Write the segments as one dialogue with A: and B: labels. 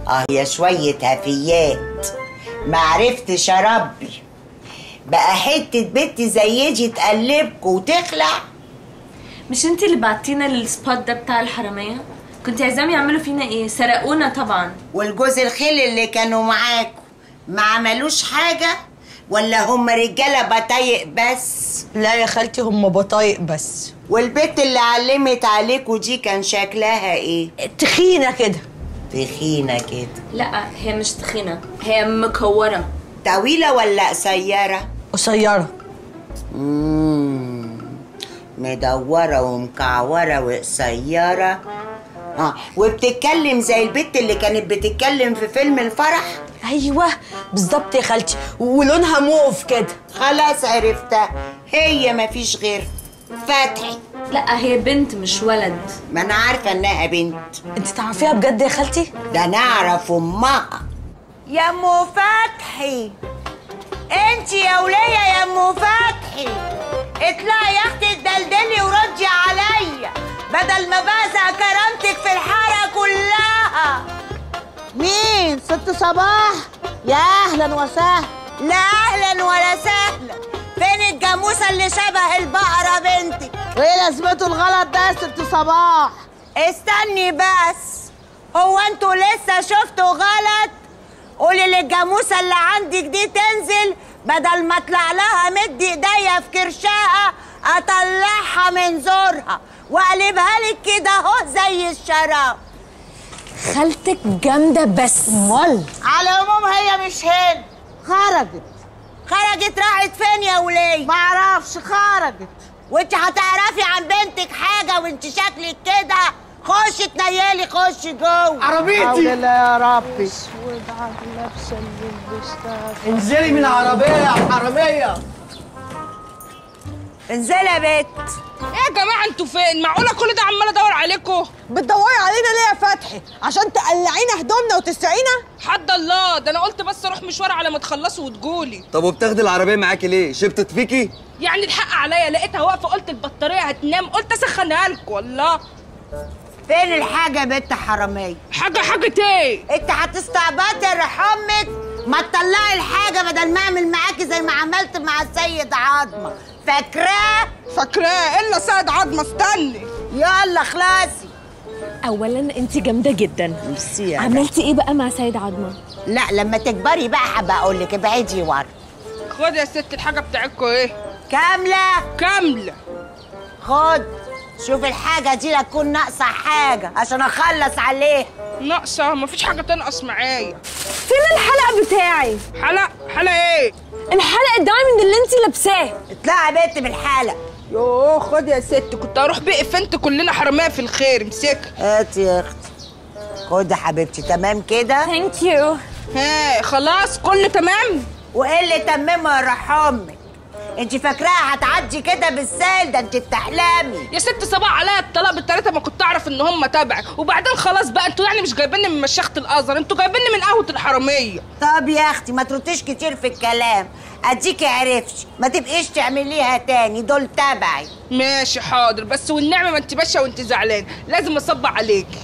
A: يا شوية هفيات، معرفتش اربي بقى حتة بنت زي دي تقلبكوا وتخلع.
B: مش انت اللي بعتينا السبوت ده بتاع الحرامية؟ كنت عايزاهم يعملوا فينا ايه؟ سرقونا طبعا.
A: والجوز الخيل اللي كانوا معاكوا ما عملوش حاجة ولا هم رجالة بطايق بس؟
C: لا يا خالتي هم بطايق بس.
A: والبنت اللي علمت عليكوا دي كان شكلها ايه؟
C: تخينة كده.
A: تخينة كده؟
B: لا هي مش تخينة، هي مكورة.
A: طويلة ولا قصيرة؟
C: قصيرة.
A: مدورة ومكعورة وقصيرة. وبتتكلم زي البت اللي كانت بتتكلم في فيلم الفرح.
C: ايوه بالظبط يا خالتي، ولونها موف كده.
A: خلاص عرفتها، هي مفيش غير فتحي.
B: لا هي بنت مش ولد.
A: ما انا عارفة انها بنت.
C: انت تعرفيها بجد يا خالتي؟
A: ده انا اعرف امها. يا ام فتحي، انت يا ولية يا ام فتحي، اطلعي يا اختي اتدلدلي وردي عليا بدل ما بزع كرامتك في الحاره كلها.
D: مين؟ ست صباح؟ يا اهلا وسهلا.
A: لا اهلا ولا سهلا. فين الجاموسه اللي شبه البقره بنتك؟
D: وايه لازمته الغلط ده يا ست صباح؟
A: استني بس، هو انتوا لسه شفتوا غلط؟ قولي للجاموسه اللي عندك دي تنزل بدل ما اطلع لها مد ايديا في كرشها اطلعها من زورها واقلبها لك كده اهو زي الشراب.
B: خالتك جامدة بس.
D: امال
A: على العموم هي مش هنا. خرجت راحت فين يا وليه؟
D: معرفش، خرجت.
A: وانت هتعرفي عن بنتك حاجه وانت شكلك كده؟ خشي تنيلي، خشي جوه.
E: عربيتي.
D: حول الله يا ربي.
E: اسود على اللبسه اللي لبستها. انزلي من العربيه يا حراميه.
A: انزلي يا بت.
F: ايه يا جماعه انتوا فين؟ معقوله كل ده عمال ادور عليكم؟
C: بتدوري علينا ليه يا فتحي؟ عشان تقلعينا هدومنا وتسرقينا؟
F: حد الله، ده انا قلت بس اروح مشوار على ما تخلصوا وتجولي.
G: طب وبتاخدي العربيه معاكي ليه؟ شبطت فيكي؟
F: يعني الحق عليا، لقيتها واقفه قلت البطاريه هتنام، قلت اسخنها لكم. والله
A: فين الحاجه يا بت حراميه؟
F: حاجه ايه؟
A: انت هتستعبطي يا روح امك؟ ما تطلعي الحاجه بدل ما اعمل معاكي زي ما عملت مع السيد عظمه.
F: فاكراه الا سيد عظمه. استني
A: يلا خلاصي.
B: اولا انت جامدة جدا.
A: ميرسي.
B: عملتي ايه بقى مع سيد عظمة؟
A: لا لما تكبري بقى هبقى اقول لك. ابعدي ورا.
F: خد يا ست الحاجه بتاعتكم. ايه
A: كامله؟ خد شوف الحاجه دي لا تكون ناقصه حاجه عشان اخلص عليها.
F: ناقصه؟ مفيش حاجه تنقص معايا.
B: فين الحلق بتاعي؟
F: حلق ايه؟
B: الحلق الدايموند اللي انت لابساه.
A: اطلعي يا بنت بالحلق.
F: يوه خد يا ست، كنت هروح بقى فنت كلنا حراميه في الخير. امسكها.
A: هاتي يا اختي. خد يا حبيبتي. تمام كده؟
B: ثانك يو.
F: ها خلاص كله تمام.
A: وايه اللي تممه يا روح امك؟ انت فاكراها هتعدي كده بالسهل؟ ده انت بتحلمي
F: يا ست. صباح عليا الطلاق بالتلاته، ما كنت اعرف ان هم تبعي. وبعدين خلاص بقى، انتوا يعني مش جايبيني من مشيخه الازهر، انتوا جايبيني من قهوه الحراميه.
A: طب يا اختي ما ترديش كتير في الكلام، اديكي عرفتش، ما تبقيش تعمليها تاني، دول تبعي.
F: ماشي حاضر، بس والنعمه ما انت ماشيه وانت زعلان، لازم اصبع عليكي.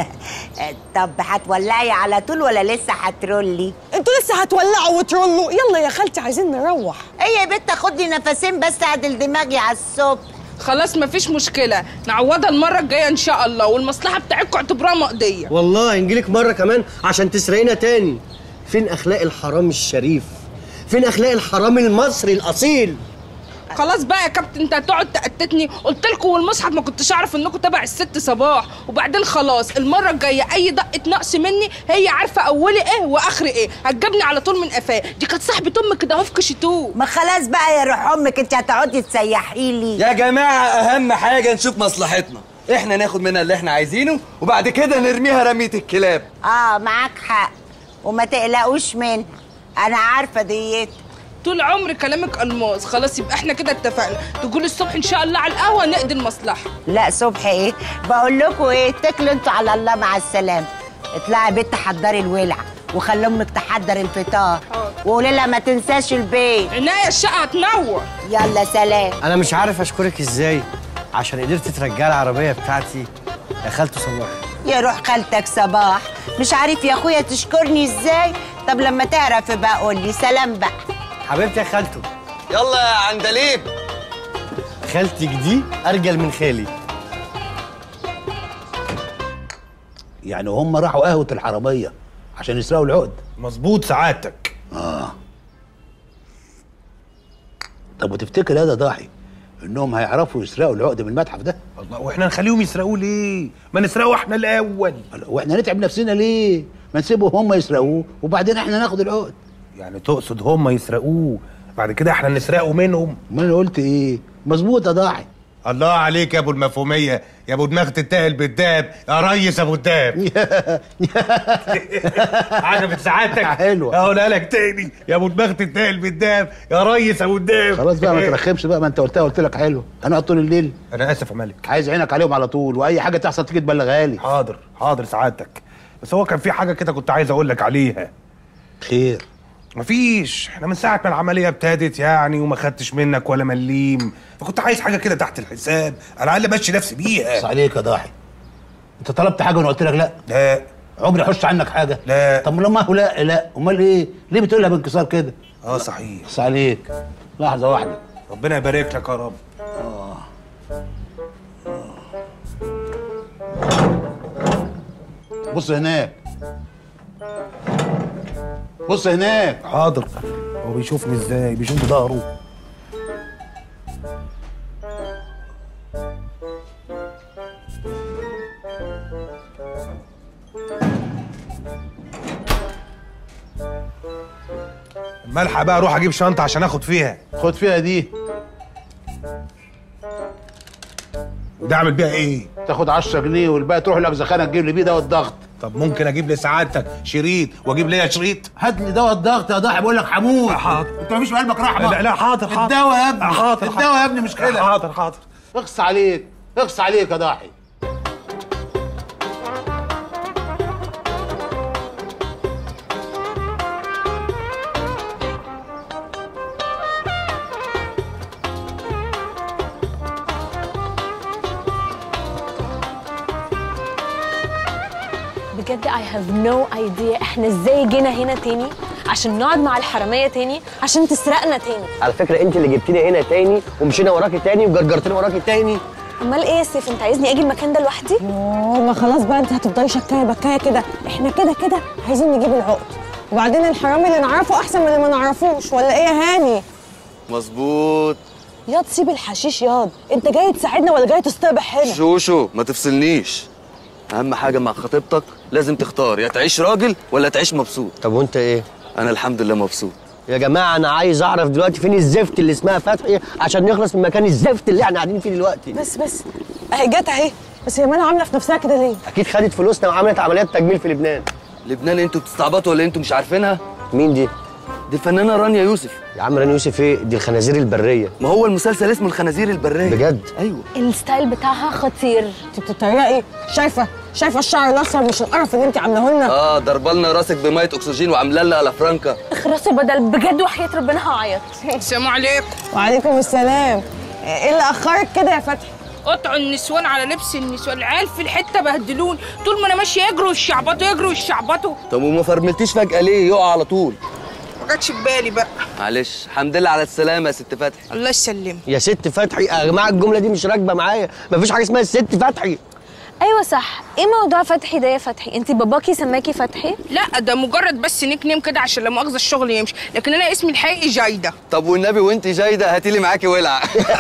A: طب هتولعي على طول ولا لسه هترولي؟
C: انتوا لسه هتولعوا وترولوا؟ يلا يا خالتي عايزين نروح.
A: ايه يا بت خدي نفسين بس عدل دماغي على الصبح.
F: خلاص مفيش مشكله، نعوضها المره الجايه ان شاء الله، والمصلحه بتاعتكم اعتبروها مقضيه.
E: والله نجيلك مره كمان عشان تسرقينا تاني. فين اخلاق الحرامي الشريف؟ فين اخلاق الحرامي المصري الاصيل؟
F: خلاص بقى يا كابتن، انت هتقعد تأتتني؟ قلت لكم والمصحف ما كنتش اعرف انكم تبع الست صباح. وبعدين خلاص المره الجايه اي دقه نقص مني هي عارفه اولي ايه واخري ايه، هتجيبني على طول من قفاه. دي كانت صاحبه امك كده اهو في كشتوه.
A: ما خلاص بقى يا روح امك، انت هتقعدي تسيحي لي.
G: يا جماعه اهم حاجه نشوف مصلحتنا، احنا ناخد منها اللي احنا عايزينه وبعد كده نرميها رميه الكلاب.
A: معاك حق، وما تقلقوش منها، انا عارفه ديت.
F: طول عمري كلامك الماس. خلاص يبقى احنا كده اتفقنا، تقولي الصبح ان شاء الله على القهوه نقضي المصلحه.
A: لا صبح ايه؟ بقول لكم ايه، اتكلوا انتوا على الله مع السلامه. اطلعي يا بت حضري الولعه وخلي امك تحضر الفطار، وقولي لها ما تنساش البيت.
F: عناية الشقه هتنور.
A: يلا سلام.
E: انا مش عارف اشكرك ازاي عشان قدرت ترجعي العربيه بتاعتي يا خالته صباح.
A: يا روح خالتك صباح، مش عارف يا اخويا تشكرني ازاي؟ طب لما تعرف بقى قول لي سلام بقى.
E: حبيبتي يا خالته.
G: يلا يا عندليب.
E: خالتك دي ارجل من خالي.
H: يعني هم راحوا قهوة الحرامية عشان يسرقوا العقد؟
I: مظبوط سعادتك.
H: طب وتفتكر يا ضاحي انهم هيعرفوا يسرقوا العقد من المتحف ده؟
I: الله، واحنا نخليهم يسرقوه ليه؟ ما نسرقه احنا الاول.
H: واحنا نتعب نفسنا ليه؟ ما نسيبهم هم يسرقوه وبعدين احنا ناخد العقد.
I: يعني تقصد هم يسرقوه بعد كده احنا نسرقه منهم؟
H: ما انا قلت ايه؟ مظبوط يا ضاحي.
I: الله عليك يا ابو المفهوميه، يا ابو دماغ تتاهل بالدهب، يا ريس ابو الدهب. عجبت سعادتك؟
H: حلوه.
I: اقولها لك تاني، يا ابو دماغ تتاهل بالدهب، يا ريس ابو الدهب.
H: خلاص بقى ما ترخمش بقى، ما انت قلتها قلت لك حلو. هنقعد طول الليل.
I: انا اسف يا ملك.
H: عايز عينك عليهم على طول، واي حاجه تحصل تيجي تبلغها لي.
I: حاضر حاضر سعادتك، بس هو كان في حاجه كده كنت عايز اقول لك عليها.
H: خير؟
I: مفيش، احنا من ساعة ما العملية ابتدت يعني وما خدتش منك ولا مليم، فكنت عايز حاجة كده تحت الحساب، على الأقل امشي نفسي بيها.
H: بس عليك يا ضاحي، أنت طلبت حاجة وأنا قلت لك لا؟
I: لا.
H: عمري أحش عنك حاجة؟
I: لا.
H: طب لما هو لا، أمال إيه؟ ليه بتقولها بانكسار كده؟
I: صحيح.
H: بس عليك، لحظة واحدة.
I: ربنا يبارك لك يا رب.
H: بص هناك، بص هناك.
I: حاضر. هو بيشوفني ازاي؟ بيشوف ظهره. ملحق بقى اروح اجيب شنطه عشان اخد فيها.
H: خد فيها دي.
I: وده اعمل بيها ايه؟
H: تاخد 10 جنيه والباقي تروح الاجزخانه تجيب لي بيه دواء الضغط.
I: طب ممكن اجيب لسعادتك شريط واجيب ليا شريط؟
H: هات لي دواء الضغط يا ضاحي، بقول لك هموت.
I: حاضر.
H: انت مفيش في قلبك رحمه؟
I: لا حاضر حاضر.
H: الدواء يا ابني.
I: حاضر.
H: الدواء يا ابني مش كده.
I: حاضر حاضر.
H: اخص عليك، اخص عليك يا ضاحي.
B: بجد I have no idea احنا ازاي جينا هنا تاني عشان نقعد مع الحرامية تاني عشان تسرقنا تاني.
E: على فكرة انت اللي جبتيني هنا تاني ومشينا وراكي تاني وجرجرتني وراكي تاني.
B: امال ايه يا سيف، انت عايزني اجي المكان ده لوحدي؟
C: ما خلاص بقى، انت هتفضلي شكايه بكايه كده. احنا كده كده عايزين نجيب العقد، وبعدين الحرامي اللي نعرفه احسن من اللي ما نعرفوش، ولا ايه يا هاني؟
G: مظبوط.
C: ياض سيب الحشيش ياض، انت جاي تساعدنا ولا جاي تصطبح هنا؟
G: شوشو ما تفصلنيش. اهم حاجه مع خطيبتك لازم تختار، يا تعيش راجل ولا تعيش مبسوط.
E: طب وانت ايه؟
G: انا الحمد لله مبسوط.
E: يا جماعة أنا عايز أعرف دلوقتي فين الزفت اللي اسمها فتحي عشان نخلص من مكان الزفت اللي احنا قاعدين فيه دلوقتي.
C: بس اهي جت اهي، بس هي مالها عاملة في نفسها كده ليه؟
E: أكيد خدت فلوسنا وعملت عمليات تجميل في لبنان.
G: لبنان انتوا بتستعبطوا ولا انتوا مش عارفينها؟
E: مين دي؟
G: دي الفنانه رانيا يوسف.
E: يا عم رانيا يوسف ايه؟ دي الخنازير البرية.
G: ما هو المسلسل اسمه الخنازير البرية.
E: بجد؟
G: ايوه.
B: الستايل بتاعها خطير.
C: انت بتتريقي؟ شايفة الشعر الاصفر مش القرف اللي انت عاملاه لنا؟
G: ضربالنا راسك بميه اكسجين وعامله لنا الافرانكا.
B: اخرسوا بدل بجد وحياة ربنا هعيط.
F: السلام عليكم.
C: وعليكم السلام. ايه اللي اخرك كده يا فتحي؟
F: قطعوا النسوان على لبس النسوان، العيال في الحته بهدلون، طول ما انا ماشيه يجروا يشعبطوا.
G: طب وما فرملتيش فجاه ليه؟ يقع على طول.
F: ما جاتش في بالي بقى.
G: معلش، الحمد لله على السلامه يا ست فتحي.
F: الله يسلمك.
E: يا ست فتحي يا جماعة الجملة دي مش راكبة معايا، مفيش حاجة اسمها الست فتحي.
B: ايوه صح، ايه موضوع فتحي ده يا فتحي؟ انت باباكي سماكي فتحي؟
F: لا ده مجرد بس نيك نيم كده عشان لما مؤاخذه الشغل يمشي، لكن انا اسمي الحقيقي جايده.
G: طب والنبي وانت جايده هاتي لي معاكي ولعه.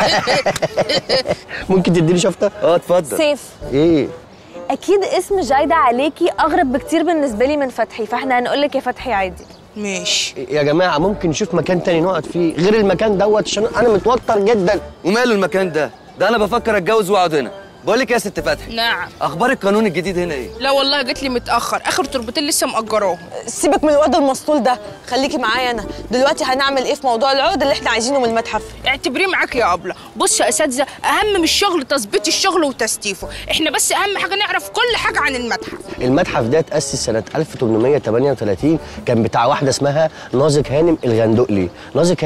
E: ممكن تديني شفطة؟
G: اتفضل.
B: سيف
E: ايه؟
B: اكيد اسم جايده عليكي اغرب بكتير بالنسبه لي من فتحي، فاحنا هنقول لك يا فتحي عادي.
F: ماشي.
E: يا جماعة ممكن نشوف مكان تاني نقعد فيه غير المكان دوت عشان أنا متوتر جدا.
G: وماله المكان ده؟ ده انا بفكر اتجوز واقعد هنا. بقول لك يا ست فتحي.
F: نعم.
G: اخبار القانون الجديد هنا ايه؟
F: لا والله جت لي متاخر، اخر تربتين لسه مأجراهم.
C: سيبك من الواد المسطول ده، خليكي معايا انا. دلوقتي هنعمل ايه في موضوع العقد اللي احنا عايزينه من المتحف؟
F: اعتبريه معاك يا ابله. بص يا اساتذه، اهم من الشغل تظبيط الشغل وتستيفه، احنا بس اهم حاجه نعرف كل حاجه عن المتحف.
E: المتحف ده اتأسس سنة 1838، كان بتاع واحدة اسمها نازك هانم الغندقلي. نازك هانم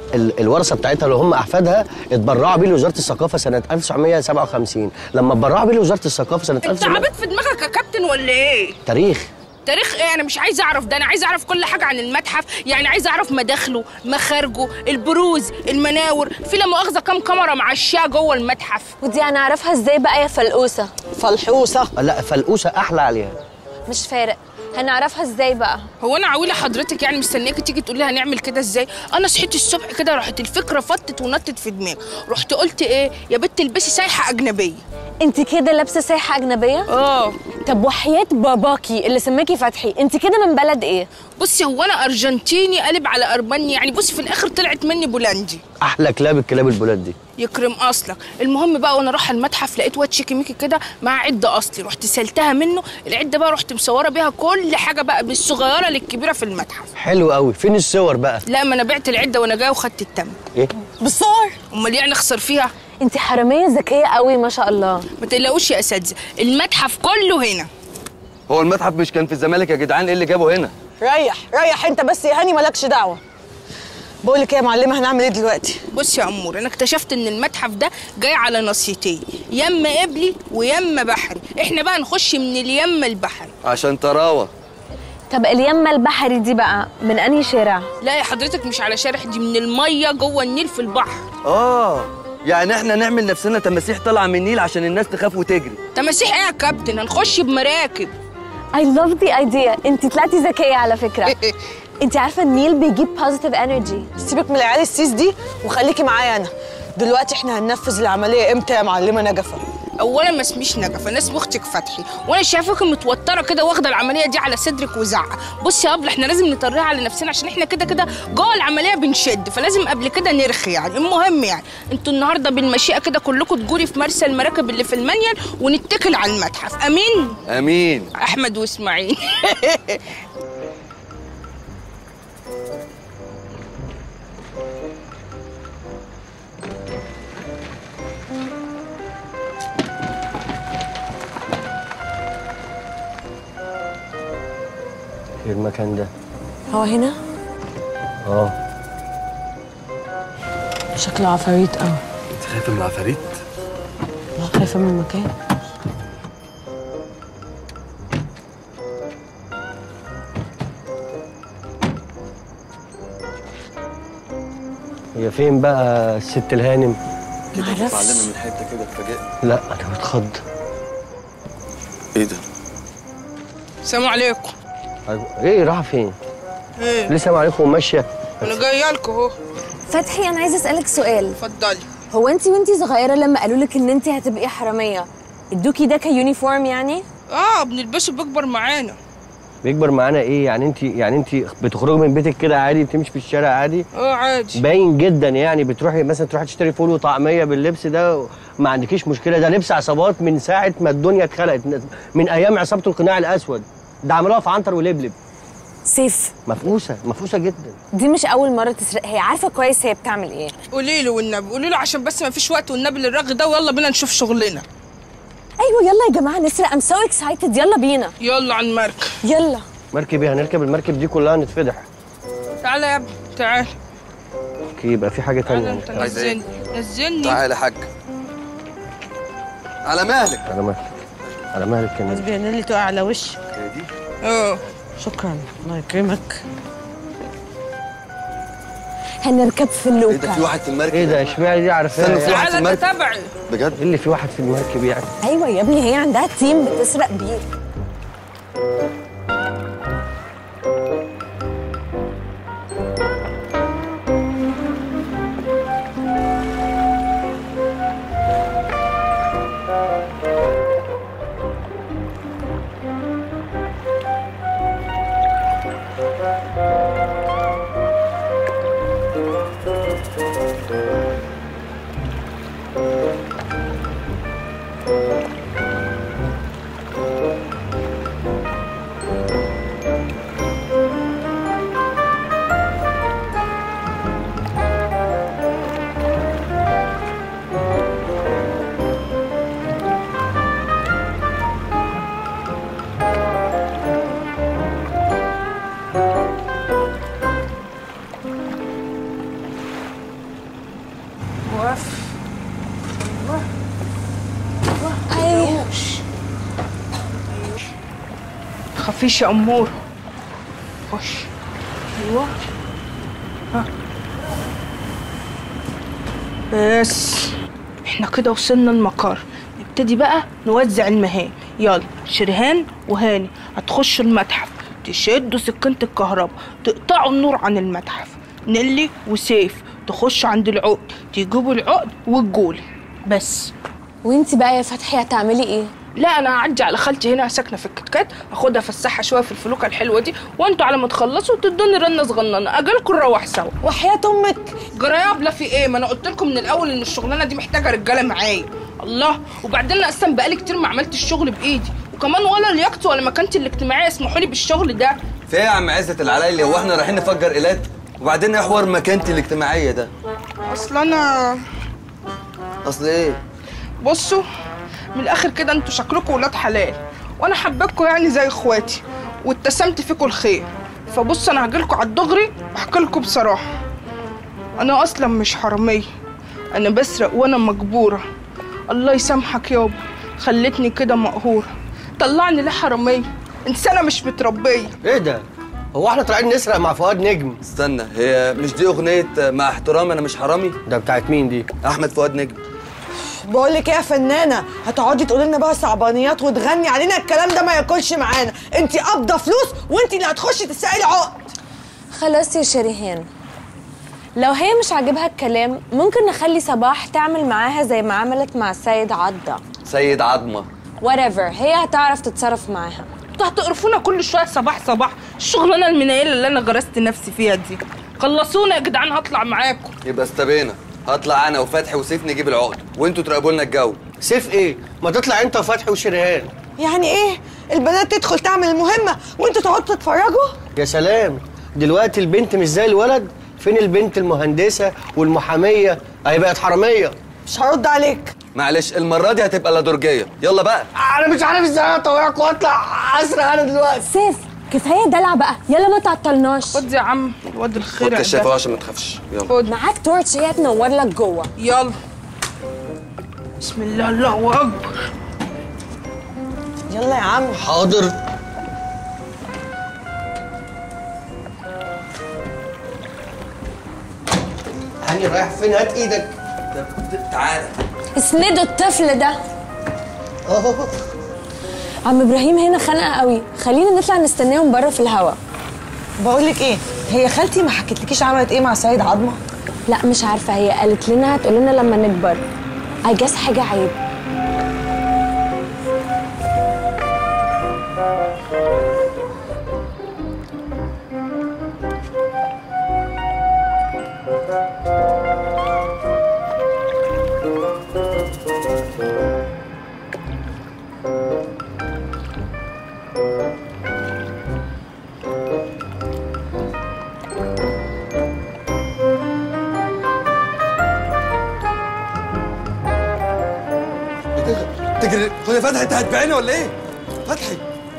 E: الورثه بتاعتها اللي هم احفادها اتبرعوا بيه لوزاره الثقافه سنه 1957. لما اتبرعوا بيه لوزاره الثقافه سنه
F: انت عبيط في دماغك يا كابتن ولا ايه؟
E: تاريخ
F: ايه؟ انا مش عايزه اعرف ده، انا عايزه اعرف كل حاجه عن المتحف، يعني عايزه اعرف مداخله، مخارجه، البروز، المناور، في لا مؤاخذه كام كاميرا معشيه جوه المتحف.
B: ودي هنعرفها ازاي بقى يا فلقوسه؟
C: فلحوسه؟
E: لا فلقوسه احلى عليها.
B: مش فارق، هنعرفها ازاي بقى؟
F: هو انا عويله حضرتك يعني مستنياكي تيجي تقولي هنعمل كده ازاي؟ انا صحيت الصبح كده راحت الفكره فطت ونطت في دماغي، رحت قلت ايه يا بنت البسي سايحه اجنبيه.
B: انت كده لابسه سايحه اجنبيه؟
F: اه.
B: طب وحياه باباكي اللي سماكي فتحي، انت كده من بلد ايه؟
F: بصي هو انا ارجنتيني قلب على ارمني، يعني بصي في الاخر طلعت مني بولندي.
E: احلى كلاب الكلاب البولاد دي.
F: يكرم اصلك. المهم بقى وانا رايحه المتحف لقيت واد شيكي ميكي كده مع عده اصلي، رحت سلتها منه العده بقى، رحت مصوره بيها كل حاجه بقى من الصغيره للكبيره في المتحف.
E: حلو قوي. فين الصور بقى؟
F: لا ما انا بعت العده وانا جايه وخدت التمن.
E: ايه
C: بالصور؟
F: امال يعني اخسر فيها؟
B: انت حراميه ذكيه قوي ما شاء الله.
F: ما تقلقوش يا اساتذه، المتحف كله هنا.
G: هو المتحف مش كان في الزمالك يا جدعان؟ ايه اللي جابه هنا؟
C: ريح انت بس يا هاني، مالكش دعوه. بقول لك ايه يا معلمه، هنعمل ايه دلوقتي؟
F: بص يا امور، انا اكتشفت ان المتحف ده جاي على نصيتين، يما قبلي ويما بحري، احنا بقى نخش من اليما البحري
G: عشان تراوة.
B: طب اليمه البحري دي بقى من انهي شارع؟
F: لا يا حضرتك مش على شارع، دي من الميه جوه النيل في البحر.
G: يعني احنا نعمل نفسنا تماسيح طالعه من النيل عشان الناس تخاف وتجري.
F: تماسيح ايه يا كابتن؟ هنخش بمراكب.
B: I love the idea. انت طلعتي ذكيه على فكره. انت عارفه النيل بيجيب positive energy.
C: سيبك من العيال السيس دي وخليكي معايا انا. دلوقتي احنا هننفذ العمليه امتى يا معلمه نجفه؟
F: اولا ما اسميش نجفه، انا اسمي اختك فتحي، وانا شايفاك متوتره كده واخده العمليه دي على صدرك وزعقه. بصي يا ابله، احنا لازم نطريها على نفسنا عشان احنا كده كده جوه العمليه بنشد، فلازم قبل كده نرخي يعني. المهم يعني انتوا النهارده بالمشيئه كده كلكم تجوري في مرسى المراكب اللي في المنيل ونتكل على المتحف. امين؟
G: امين.
F: احمد واسماعيل.
E: ايه المكان ده؟
C: هو هنا؟ شكله عفاريت قوي.
G: انت خايفه من العفاريت؟
C: خايفه من المكان.
E: هي فين بقى الست الهانم؟
G: كده معلمه من حته كده اتفاجئت.
E: لا انا متخض.
G: ايه ده؟
F: السلام عليكم.
E: ايه رايحه فين؟
F: ايه؟
E: لسه عليكم وماشيه؟
F: انا جايه لكم اهو.
B: فتحي انا عايزه اسالك سؤال.
F: اتفضلي.
B: هو انت وانتي صغيره لما قالوا لك ان انت هتبقي حراميه ادوكي ده كيونيفورم يعني؟
F: بنلبسه بيكبر معانا.
E: بيكبر معانا ايه يعني؟ انت بتخرجي من بيتك كده عادي، بتمشي في الشارع عادي؟
F: عادي.
E: باين جدا يعني. بتروحي مثلا تشتري فول وطعميه باللبس ده، ما عندكيش مشكله. ده لبس عصابات من ساعه ما الدنيا اتخلقت، من ايام عصابه القناع الاسود. ده عملوها في عنتر ولبلب.
B: سيف
E: مفقوسه جدا.
B: دي مش اول مره تسرق، هي عارفه كويس هي بتعمل ايه.
F: قولي له والنبي، قولي له عشان بس ما فيش وقت والنبي للرغي ده، ويلا بينا نشوف شغلنا.
B: ايوه يلا يا جماعه نسرق. ام سو اكسايتد. يلا بينا.
F: يلا على المركب.
B: يلا.
E: مركب ايه؟ هنركب المركب دي كلها نتفضح.
F: تعالى يا ابني تعالى.
E: اوكي يبقى في حاجه
F: تعالى
E: ثانيه.
F: انت نزلني.
G: تعالى يا حاج. على مهلك.
E: على مهلك كمان.
D: بس بينالي تقع على وشك.
G: هي دي؟
D: شكرا، الله يكرمك.
B: هنركب في اللوكا.
G: ايه ده؟ في واحد في المركب.
E: ايه ده؟ اشمعنى دي عارفاها؟
G: في واحد في
F: تعالى
G: المركب.
F: تتابعي.
G: بجد؟
E: ايه اللي في واحد في المركب يعني؟
B: ايوه يا ابني، هي عندها تيم بتسرق بيه.
F: تخافيش يا امور. خش. ايوه. ها. بس احنا كده وصلنا المقر. نبتدي بقى نوزع المهام. يلا شريهان وهاني هتخشوا المتحف، تشدوا سكينة الكهرباء، تقطعوا النور عن المتحف. نيلي وسيف تخشوا عند العقد، تجيبوا العقد والجول. بس.
B: وانت بقى يا فتحي هتعملي ايه؟
F: لا انا هعدي على خالتي هنا ساكنه في الكتكات، اخدها افسحها شويه في الفلوكه الحلوه دي، وانتوا على ما تخلصوا تدوني رنه صغننه اجيلكم نروح سوا.
C: وحياة امك.
F: جرايابله في ايه؟ ما انا قلت لكم من الاول ان الشغلانه دي محتاجه رجاله معايا. الله، وبعدين انا اصلا بقالي كتير ما عملتش الشغل بايدي، وكمان ولا لياقتي ولا مكانتي الاجتماعيه يسمحوا لي بالشغل ده.
G: في ايه يا عم عزت العلايلي؟ هو احنا رايحين نفجر ايلات؟ وبعدين ايه حوار مكانتي الاجتماعيه ده؟ اصل ايه؟
F: بصوا من الاخر كده انتوا شكلكم ولاد حلال، وانا حبيتكم يعني زي اخواتي، واتسمت فيكم الخير. فبص انا هجيلكم على الدغري واحكي لكم بصراحه، انا اصلا مش حراميه، انا بسرق وانا مجبوره. الله يسامحك يابا، خلتني كده مقهوره. طلعني ليه حراميه؟ انسانه مش متربيه.
E: ايه ده؟ هو احنا طالعين نسرق مع فؤاد نجم؟
G: استنى، هي مش دي اغنيه مع احترامي انا مش حرامي؟
E: ده بتاعت مين دي؟
G: احمد فؤاد نجم.
C: بقول لك ايه يا فنانه، هتقعدي تقولي لنا بقى صعبانيات وتغني علينا؟ الكلام ده ما ياكلش معانا. انت قابضه فلوس وانت اللي هتخشي تسرقي العقد.
B: خلاص يا شريهان، لو هي مش عاجبها الكلام ممكن نخلي صباح تعمل معاها زي ما عملت مع سيد عضة.
G: سيد عظمه
B: whatever، هي هتعرف تتصرف معاها.
F: انتوا هتقرفونا كل شويه صباح صباح، الشغلانه المنيله اللي انا غرست نفسي فيها دي. خلصونا يا جدعان، هطلع معاكم.
G: يبقى استبينا، هطلع انا وفتحي وسيف نجيب العقد، وانتوا تراقبوا لنا الجو.
E: سيف ايه؟ ما تطلع انت وفتحي وشريهان.
C: يعني ايه؟ البنات تدخل تعمل المهمه وانتوا تقعدوا تتفرجوا؟
E: يا سلام، دلوقتي البنت مش زي الولد. فين البنت المهندسه والمحاميه؟ اهي بقت حراميه.
C: مش هرد عليك.
G: معلش المره دي هتبقى لا درجيه. يلا بقى.
E: انا مش عارف ازاي اطوعك واطلع اسرق انا دلوقتي.
B: سيف كفايه دلع بقى، يلا ما تعطلناش.
F: خد يا عم الواد الخير.
G: خد كشافه عشان ما تخافش. يلا
F: خد
B: معاك تورتش هي تنور لك جوه.
F: يلا. بسم الله، الله اكبر.
C: يلا يا عم.
E: حاضر. هاني رايح فين؟ هات ايدك.
G: تعالى.
B: اسندوا الطفل ده.
E: اهو.
B: عم ابراهيم هنا خانقه قوي، خلينا نطلع نستناهم بره في الهوا.
C: بقول لك ايه، هي خالتي ما حكتلكيش عملت ايه مع سيد عظمه؟
B: لا مش عارفه، هي قالت لنا هتقول لنا لما نكبر. I guess حاجه عيب.
G: تجري. خد يا فتحي، انت هتبيعني ولا ايه؟ فتحي.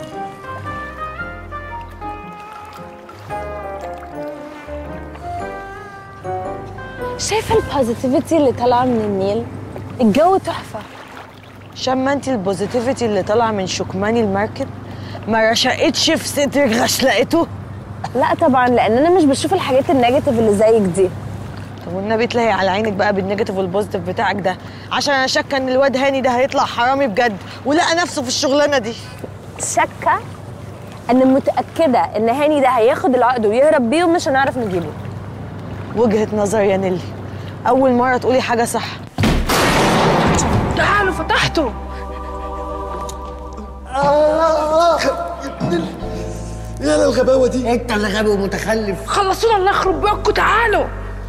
B: شايفه البوزيتيفيتي اللي طالعه من النيل؟ الجو تحفه.
C: شايفه انت البوزيتيفيتي اللي طالعه من شكماني المركب؟ ما رشقتش في صدرك غشلقته؟
B: لا طبعا، لان انا مش بشوف الحاجات النيجاتيف اللي زيك دي.
C: طب والنبي تلاقي على عينك بقى بالنيجاتيف والبوزيتيف بتاعك ده، عشان انا شاكه ان الواد هاني ده هيطلع حرامي بجد ولقى نفسه في الشغلانه دي.
B: شاكه؟ انا متاكده ان هاني ده هياخد العقد ويهرب بيه ومش هنعرف نجيبه.
C: وجهه نظر يا نيلي، اول مره تقولي حاجه صح.
F: تعالوا فتحته.
G: يا الغباوه دي.
E: انت اللي غبي ومتخلف.
F: خلصونا الله يخرب بيتكم. تعالوا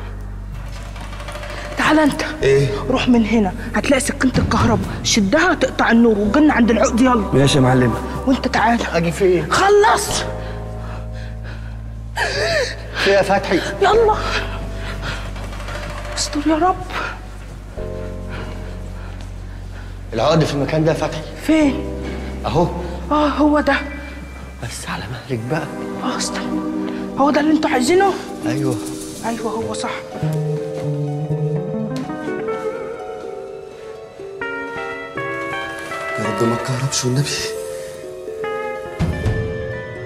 F: تعالى انت.
G: ايه؟
F: روح من هنا هتلاقي سكينة الكهرباء، شدها تقطع النور وتجن عند العقد. يلا.
G: ماشي يا معلمه.
F: وانت تعالى.
E: اجي فين؟
F: خلص.
E: في يا فتحي.
F: يلا استر يا رب.
E: العقد في المكان ده يا فتحي.
F: فين؟
E: اهو.
F: هو ده.
E: بس على مهلك بقى.
F: استر، هو ده اللي انتوا عايزينه؟
E: ايوه
F: ايوه هو صح.
G: يا رب ما تكهربش والنبي.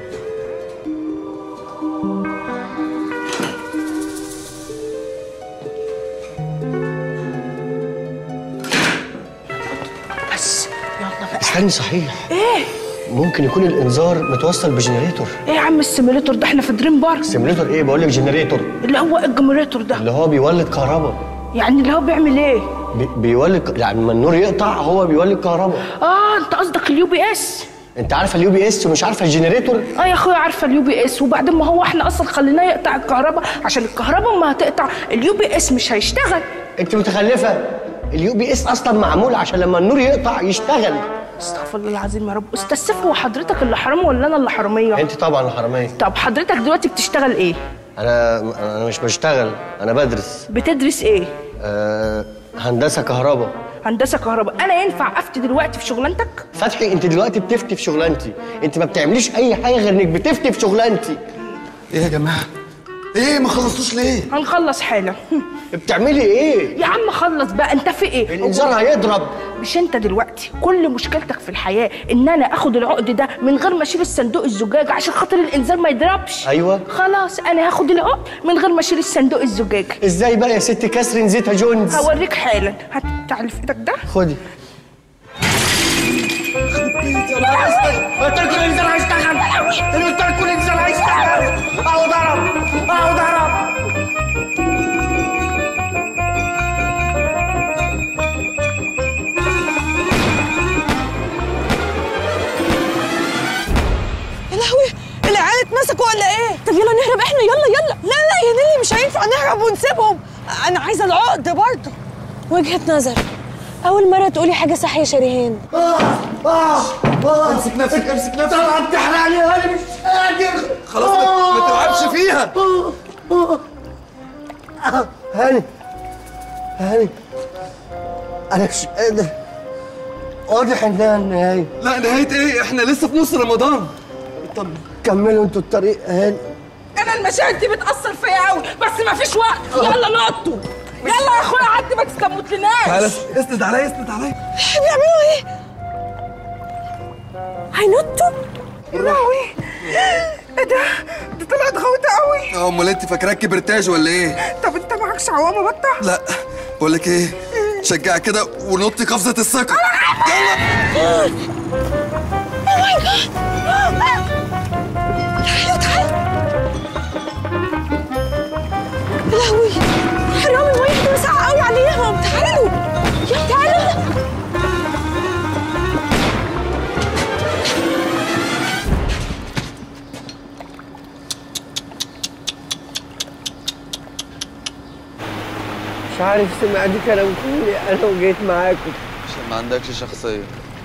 F: بس يلا بقى.
E: استني صحيح.
F: ايه؟
E: ممكن يكون الانذار متوصل بجنريتور.
F: ايه يا عم السيميليتور ده؟ احنا في دريم بارك.
E: سيميليتور ايه؟ بقول لك جنريتور.
F: اللي هو الجنريتور ده
E: اللي هو بيولد كهرباء.
F: يعني اللي هو بيعمل ايه؟
E: بيولد، يعني لما النور يقطع هو بيولد كهرباء.
F: انت قصدك اليو بي اس.
E: انت عارفه اليو بي اس ومش عارفه الجنريتور؟
F: يا اخويا عارفه اليو بي اس، وبعدين ما هو احنا اصلا خليناه يقطع الكهرباء عشان الكهرباء ما هتقطع اليو بي اس مش هيشتغل.
E: انت متخلفه. اليو بي اس اصلا معمول عشان لما النور يقطع يشتغل.
F: استغفر الله العظيم يا رب. استاذ سيف، هو حضرتك اللي حرامي ولا انا اللي حراميه؟
E: انت طبعا حراميه.
F: طب حضرتك دلوقتي بتشتغل ايه؟
E: انا مش بشتغل، انا بدرس.
F: بتدرس ايه؟
E: هندسه كهرباء.
F: هندسه كهرباء. انا ينفع افتي دلوقتي في شغلانتك؟
E: فتحي انت دلوقتي بتفتي في شغلانتي، انت ما بتعمليش اي حاجه غير انك بتفتي في شغلانتي.
G: ايه يا جماعه؟ ايه ما خلصتوش ليه؟
F: هنخلص حالا.
E: بتعملي ايه؟
F: يا عم خلص بقى، انت في ايه؟
E: الانذار هيضرب.
F: مش انت دلوقتي كل مشكلتك في الحياه ان انا اخد العقد ده من غير ما اشيل الصندوق الزجاج عشان خاطر الانذار ما يضربش؟
E: ايوه.
F: خلاص انا هاخد العقد من غير ما اشيل الصندوق الزجاج.
E: ازاي بقى يا ست كاثرين زيتا جونز؟
F: هوريك حالا. هات تعال في ايدك ده.
E: خدي.
J: قلت لكم الانذار هيشتغل. قلت لكم الانذار هيشتغل. اهو ضرب اهو ضرب.
C: يا لهوي، العيال اتمسكوا ولا ايه؟ طب يلا نهرب احنا، يلا. لا يا نيلي مش هينفع نهرب ونسيبهم، انا عايزه العقد برضه.
B: وجهة نظر. أول مرة تقولي حاجة صح يا شريهان.
G: امسك نفسك امسك نفسك. طبعا بتحرقني انا مش قادر. خلاص ما تلعبش فيها.
E: هاني انا مش قادر. واضح انها النهايه.
G: لا نهايه ايه؟ احنا لسه في نص رمضان.
E: طب كملوا انتوا الطريق. هاني
F: انا المشاهد دي بتأثر فيا قوي، بس مفيش وقت. يلا نطوا. يلا يا اخويا عدي ما تستموتلناش.
G: تعالى اسند عليا اسند عليا.
C: بيعملوا ايه؟ هينطوا؟
F: يا لهوي، ايه ده؟ دي طلعت غويطه قوي.
G: امال انت فاكراك كبرتاج ولا ايه؟
F: طب انت معكش عوامه بطه؟
G: لا بقول لك ايه، شجع كده ونطي قفزه الثقه. يلا.
C: اوه ماي جاد. تعالوا. يا لهوي، حرام الميه دي مسقعه قوي عليهم. تعالوا يلا تعالوا.
E: مش عارف سمعت كلامكم ليه انا وجيت معاكم.
G: عشان ما عندكش شخصيه.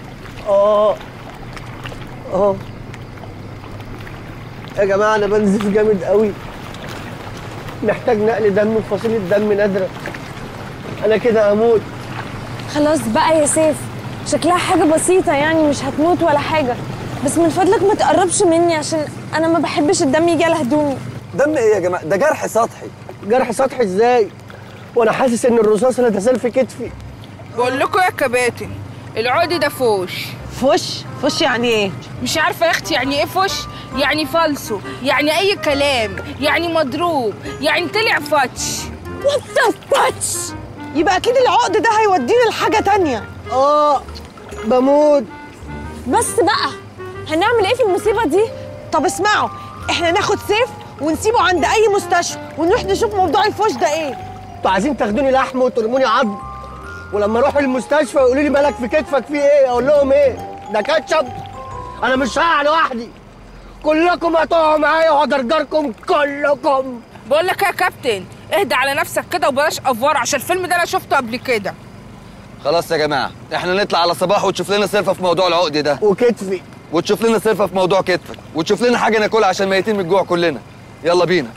E: يا جماعه انا بنزف جامد قوي، محتاج نقل دم وفصيله دم نادره، انا كده هموت.
B: خلاص بقى يا سيف، شكلها حاجة بسيطة يعني، مش هتموت ولا حاجة، بس من فضلك ما تقربش مني عشان أنا ما بحبش الدم يجي على هدومي.
G: دم ايه يا جماعه؟ ده جرح سطحي.
E: جرح سطحي ازاي؟ وانا حاسس ان الرصاصه لا تزال في كتفي.
F: بقول لكم يا كباتن، العقد ده فوش.
C: فوش يعني ايه؟
F: مش عارفه يا اختي يعني ايه فوش؟ يعني فالسو، يعني اي كلام، يعني مضروب، يعني طلع فتش.
C: وات ذا فاتش؟ يبقى اكيد العقد ده هيودينا لحاجه تانية.
E: بموت.
B: بس بقى هنعمل ايه في المصيبة دي؟
C: طب اسمعوا، احنا ناخد سيف ونسيبه عند اي مستشفى ونروح نشوف موضوع الفوش ده ايه.
E: انتوا عايزين تاخدوني لحم وترموني عظم، ولما اروح المستشفى يقولوا لي مالك في كتفك في ايه؟ اقول لهم ايه؟ ده كاتشب؟ انا مش هقع لوحدي، كلكم هتقعوا معايا وهدرجركم كلكم.
F: بقول لك يا كابتن، اهدى على نفسك كده وبلاش افوار، عشان الفيلم ده انا شفته قبل كده.
G: خلاص يا جماعه، احنا نطلع على صباح وتشوف لنا صرفه في موضوع العقد ده
E: وكتفي،
G: وتشوف لنا صرفه في موضوع كتفك، وتشوف لنا حاجه ناكلها عشان ميتين من الجوع كلنا. يلا بينا.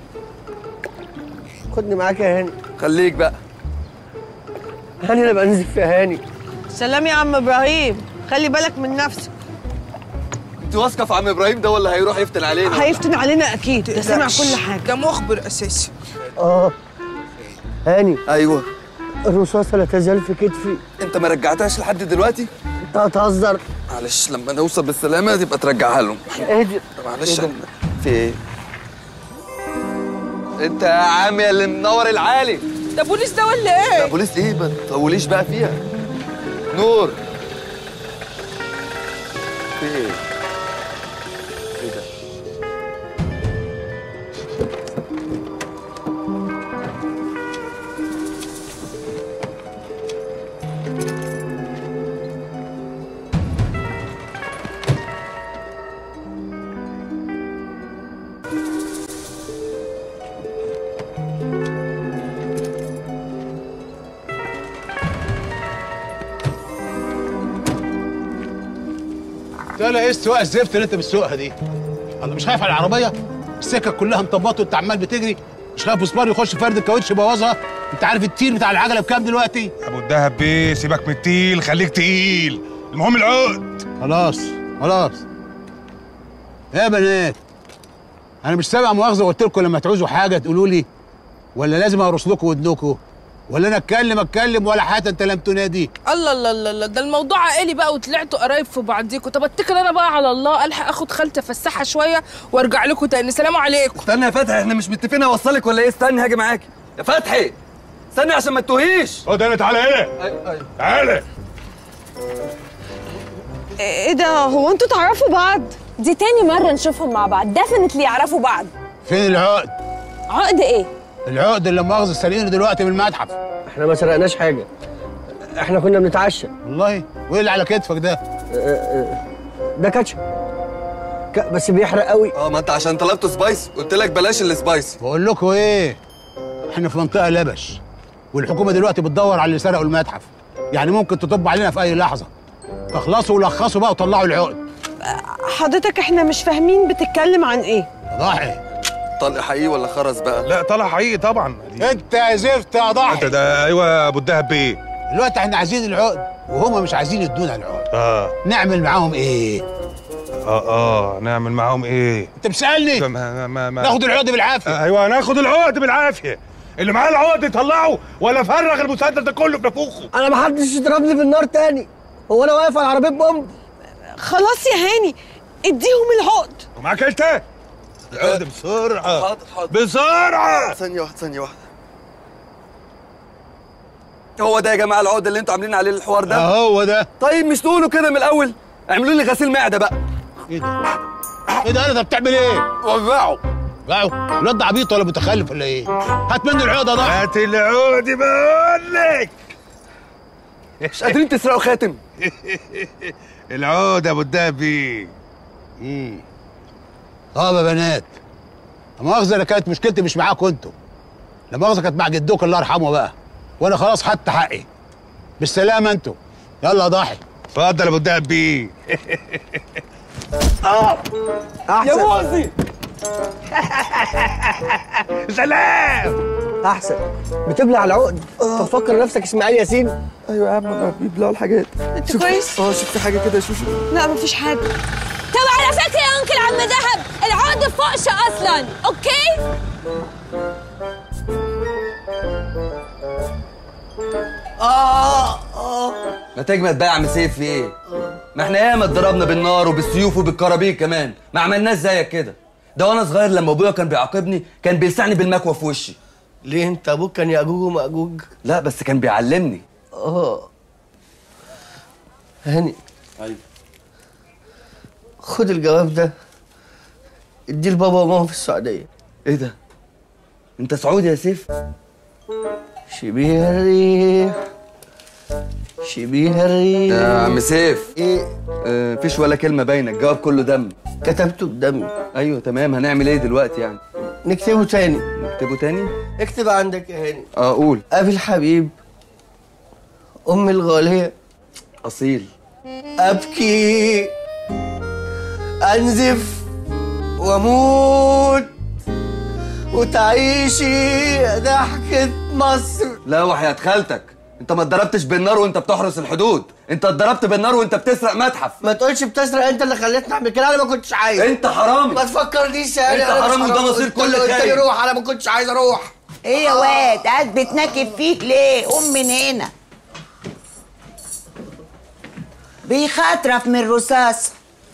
E: خدني معاك يا هاني.
G: خليك بقى.
E: هاني انا بنزف يا هاني.
C: سلام يا عم ابراهيم، خلي بالك من نفسك.
G: انت واثقه في عم ابراهيم ده ولا هيروح يفتن علينا؟
C: هيفتن علينا اكيد، ده سمع كل حاجه.
F: ده مخبر اساسي.
E: هاني.
G: ايوه.
E: الرصاصه لا تزال في كتفي.
G: انت ما رجعتهاش لحد دلوقتي؟
E: انت هتهزر.
G: معلش لما نوصل بالسلامه تبقى ترجعها لهم.
E: اهدي.
G: معلش في ايه؟ انت يا عم يا اللي منور العالي.
F: ده بوليس ده ولا ايه؟
G: لا بوليس ايه؟ ما تطوليش بقى فيها. نور في ايه؟ ايه ده؟
H: لا ايه السواقه الزفت اللي انت بتسوقها دي؟ انا مش خايف على العربيه؟ السكك كلها مطبطه وانت عمال بتجري، مش خايف مسمار يخش فرد الكاوتش يبوظها؟ انت عارف التيل بتاع العجله بكام دلوقتي؟
I: ابو الدهب بيه سيبك من التيل، خليك تقيل، المهم العقد.
H: خلاص خلاص. يا بنات انا مش سامع مؤاخذه، قلت لكم لما تعوزوا حاجه تقولوا لي، ولا لازم ارص لكم ودنكم؟ ولا انا اتكلم ولا حتى انت لم تنادي؟
F: الله الله الله الله، ده الموضوع عائلي بقى وطلعتوا قرايب في بعضيكوا. طب اتكل انا بقى على الله، الحق اخد خالتي افسحها شويه وارجع لكم تاني. سلام عليكم.
G: استنى يا فتحي، احنا مش متفقين اوصلك ولا ايه؟ استني هاجي معاكي يا فتحي، استني عشان ما تتوهيش.
I: خد انا، تعالى هنا.
G: ايوه
I: تعالى.
C: ايه ده؟ هو انتوا تعرفوا بعض؟
B: دي تاني مرة نشوفهم مع بعض، ديفنتلي يعرفوا بعض.
H: فين العقد؟
B: عقد ايه؟
H: العقد اللي مؤاخذه سارقينه دلوقتي من المتحف.
E: احنا ما سرقناش حاجه، احنا كنا بنتعشى.
H: والله؟ وايه اللي على كتفك ده؟
E: ده كاتشب بس بيحرق قوي.
G: ما انت عشان طلبته سبايس قلت لك بلاش السبايسي.
H: بقول لكم ايه، احنا في منطقه لبش، والحكومه دلوقتي بتدور على اللي سرقوا المتحف، يعني ممكن تطب علينا في اي لحظه. فاخلصوا ولخصوا بقى وطلعوا العقد.
C: حضرتك احنا مش فاهمين بتتكلم عن ايه؟
H: ضاحي
G: طلق حقيقي ولا خرز بقى؟
I: لا طلع حقيقي طبعا.
H: انت يا زفت يا ضاحي.
I: انت ده ايوه يا ابو الدهب بيه.
H: دلوقتي احنا عايزين العقد وهما مش عايزين يدونا العقد. نعمل معاهم ايه؟
I: نعمل معاهم ايه؟
H: انت بتسالني؟ ناخد العقد بالعافيه.
I: ايوه ناخد العقد بالعافيه. اللي معاه العقد يطلعه ولا فرغ المسدس ده كله في نافوخه.
E: انا ما حدش يضربني بالنار تاني. هو انا واقف على عربيه بومب؟
C: خلاص يا هاني اديهم العقد.
I: ومعاك انت؟ العقد بسرعه.
G: حاضر
I: بسرعه.
G: ثانيه واحده. هو ده يا جماعه العقد اللي انتوا عاملين عليه الحوار ده؟
H: هو ده.
G: طيب مش تقولوا كده من الاول؟ اعملوا لي غسيل معده بقى.
H: ايه ده انا بتعمل ايه؟
G: وزعوا
H: الواد ده عبيط ولا متخلف ولا ايه؟ هات منه العقد يا ضاحي.
I: هات العقد بقول لك.
G: مش قادرين تسرقوا خاتم؟
I: العقد يا ابو الدهب بيه.
H: يا بنات، لا مؤاخذه انا كانت مشكلتي مش معاكم انتوا، لا مؤاخذه كانت مع جدوك الله يرحمه بقى، وانا خلاص خدت حقي. بالسلامه انتوا. يلا يا ضاحي.
I: اتفضل يا ابو الدهب بيه.
E: يا
G: موزي.
I: سلام.
E: احسن بتبلع العقد. تفكر نفسك اسماعيل ياسين.
G: ايوه يا عم بيبلعوا الحاجات.
C: انت كويس؟
G: شوف في حاجه كده يا شوشو.
C: لا مفيش حاجه.
B: طب على فكرة يا انكل عم دهب، العقد فوقش اصلا، اوكي؟
G: ما تجمد بقى يا عم سيف. في ايه؟ ما احنا ياما اتضربنا بالنار وبالسيوف وبالكرابيك كمان، ما عملناش زيك كده. ده وانا صغير لما ابويا كان بيعاقبني كان بيلسعني بالمكوى في وشي.
E: ليه انت ابوك كان ياجوج وماجوج؟
G: لا بس كان بيعلمني.
E: هاني.
G: ايوه.
E: خد الجواب ده اديه لبابا وماما في السعوديه.
G: ايه ده؟ انت سعودي يا سيف؟
E: شبيه الريح شبيه الريح.
G: يا عم سيف.
E: ايه؟
G: مفيش ولا كلمه باينه، الجواب كله دم.
E: كتبته بدمي.
G: ايوه تمام، هنعمل ايه دلوقتي يعني؟
E: نكتبه تاني.
G: نكتبه تاني؟
E: اكتب عندك يا هاني.
G: قول.
E: ابي الحبيب، امي الغاليه،
G: اصيل،
E: ابكي، انزف واموت وتعيشي ضحكة مصر.
G: لا وحياة خالتك، انت ما اتضربتش بالنار وانت بتحرس الحدود، انت اتضربت بالنار وانت بتسرق متحف.
E: ما تقولش بتسرق، انت اللي خليتني اعمل كده، انا ما كنتش عايز.
G: انت حرامي.
E: ما تفكرنيش يعني.
G: انت حرامي وده مصير كل خاين.
E: قلت لي روح، انا ما كنتش عايز اروح.
A: ايه يا واد قاعد بتنكب فيك ليه؟ قوم من هنا. بيخاطرف من الرصاص.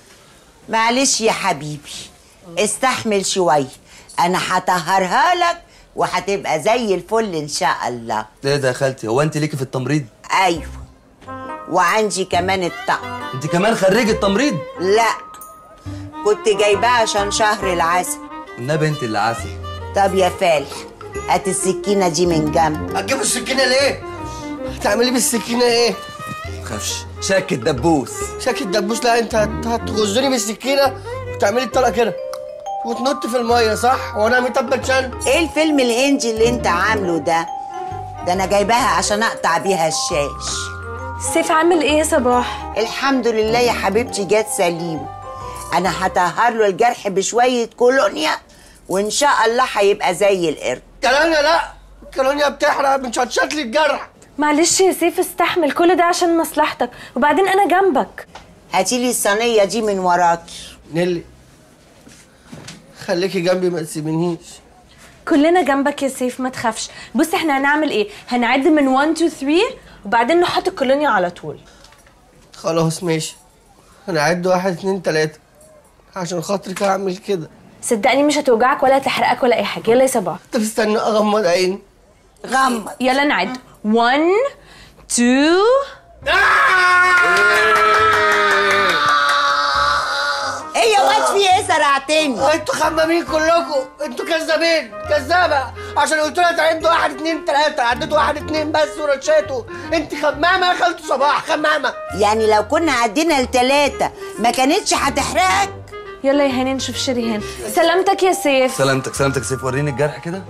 A: معلش يا حبيبي استحمل شويه، انا هطهرها لك وهتبقى زي الفل ان شاء الله.
G: ايه ده يا خالتي؟ هو انت ليكي في التمريض؟
A: ايوه، وعندي كمان الطقم.
G: انت كمان خريجة تمريض؟
A: لا، كنت جايباه عشان شهر العسل.
G: النبي انت اللي عسل.
A: طب يا فالح، هات السكينه دي من جنب.
E: هتجيبوا السكينه ليه؟ هتعملي بالسكينه ايه؟
G: تخافش، شاك الدبوس.
E: شاك الدبوس؟ لا، انت هتغزني بالسكينه وتعملي الطلقه كده وتنط في الميه، صح؟ وانا متبت شن.
A: ايه الفيلم الهندي اللي انت عامله ده؟ ده انا جايباها عشان اقطع بيها الشاش.
B: سيف عامل ايه يا صباح؟
A: الحمد لله يا حبيبتي، جت سليم. انا هطهر له الجرح بشويه كولونيا وان شاء الله هيبقى زي القرد.
E: كولونيا؟ لا، كولونيا بتحرق من شكل الجرح.
B: معلش يا سيف استحمل، كل ده عشان مصلحتك، وبعدين انا جنبك.
A: هاتيلي الصينيه دي من وراكي.
E: نيلي خليكي جنبي، ما تسيبنيش.
B: كلنا جنبك يا سيف، ما تخافش. بص احنا هنعمل ايه؟ هنعد من 1 2 3 وبعدين نحط الكولونيا على طول.
E: خلاص ماشي، هنعد 1 2 3 عشان خاطرك هعمل كده.
B: صدقني مش هتوجعك ولا تحرقك ولا اي حاجه. يلا يا صباح.
E: طب استنى اغمض عيني.
A: غمض.
B: يلا نعد 1 2.
A: ايه يا واد، في ايه؟ سرعتني.
E: انتوا خمامين كلكم، انتوا كذابين، كذابه. عشان قلت لها تعدوا 1 2 3 عديتوا 1 2 بس ورشيتوا. انت خمامه يا خالته صباح، خمامه.
A: يعني لو كنا عدينا ل3 ما كانتش هتحرقك.
B: يلا يا هاني نشوف شريهان. سلامتك يا سيف.
G: سلامتك سلامتك سيف، وريني الجرح كده.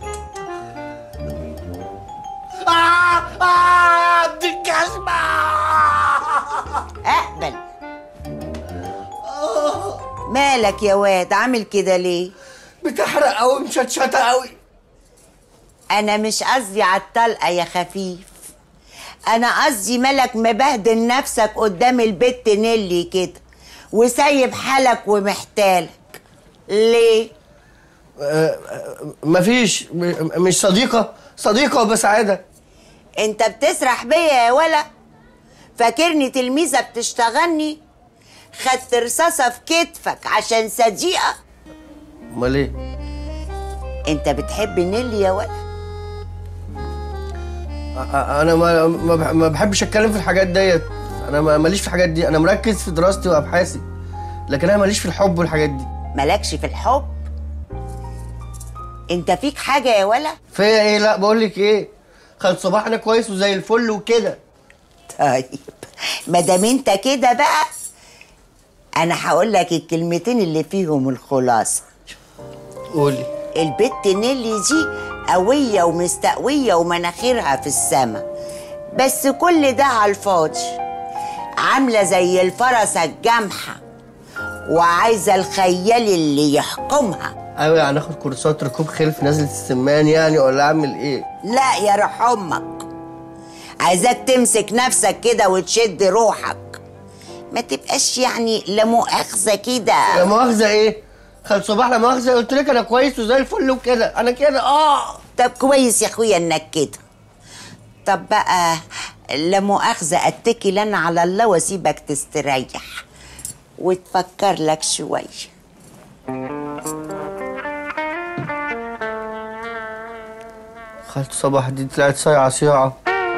E: دي الجزمه.
A: اقبل. مالك يا واد، عامل كده ليه؟
E: بتحرق قوي، مشتشته قوي.
A: انا مش قصدي على الطلقه يا خفيف، انا قصدي مالك مبهدل نفسك قدام البت نيلي كده وسايب حالك ومحتالك ليه؟
E: مفيش، مش صديقه وبساعدك.
A: انت بتسرح بيا يا ولا؟ فاكرني تلميذه بتشتغلني؟ خدت رصاصه في كتفك عشان صديقه؟
E: امال ايه؟
A: انت بتحب نيلي يا ولا؟
E: انا ما بحبش اتكلم في الحاجات ديت. انا ماليش في الحاجات دي، انا مركز في دراستي وابحاثي، لكن انا ماليش في الحب والحاجات دي.
A: مالكش في الحب؟ انت فيك حاجه يا ولا؟
E: فيا ايه؟ لا بقول لك ايه، خالد صباح انا كويس وزي الفل وكده.
A: طيب ما دام انت كده بقى، انا هقول لك الكلمتين اللي فيهم الخلاصه.
E: قولي.
A: البت نيلي دي قويه ومستقويه ومناخيرها في السما، بس كل ده على الفاضي. عامله زي الفرسه الجامحه وعايزه الخيال اللي يحكمها.
E: ايوه، هناخد كورسات ركوب خيل في نزله السمان يعني، ولا اعمل ايه؟
A: لا يا روح امك، عايزاك تمسك نفسك كده وتشد روحك، ما تبقاش يعني لا مؤاخذه كده.
E: لا مؤاخذه ايه؟ خالد صباح لا مؤاخذه، قلت لك انا كويس وزي الفل وكده، انا كده.
A: طب كويس يا اخويا انك كده. طب بقى لا مؤاخذه، اتكل انا على الله واسيبك تستريح وتفكر لك شويه.
E: خالد صباح دي طلعت صيعه.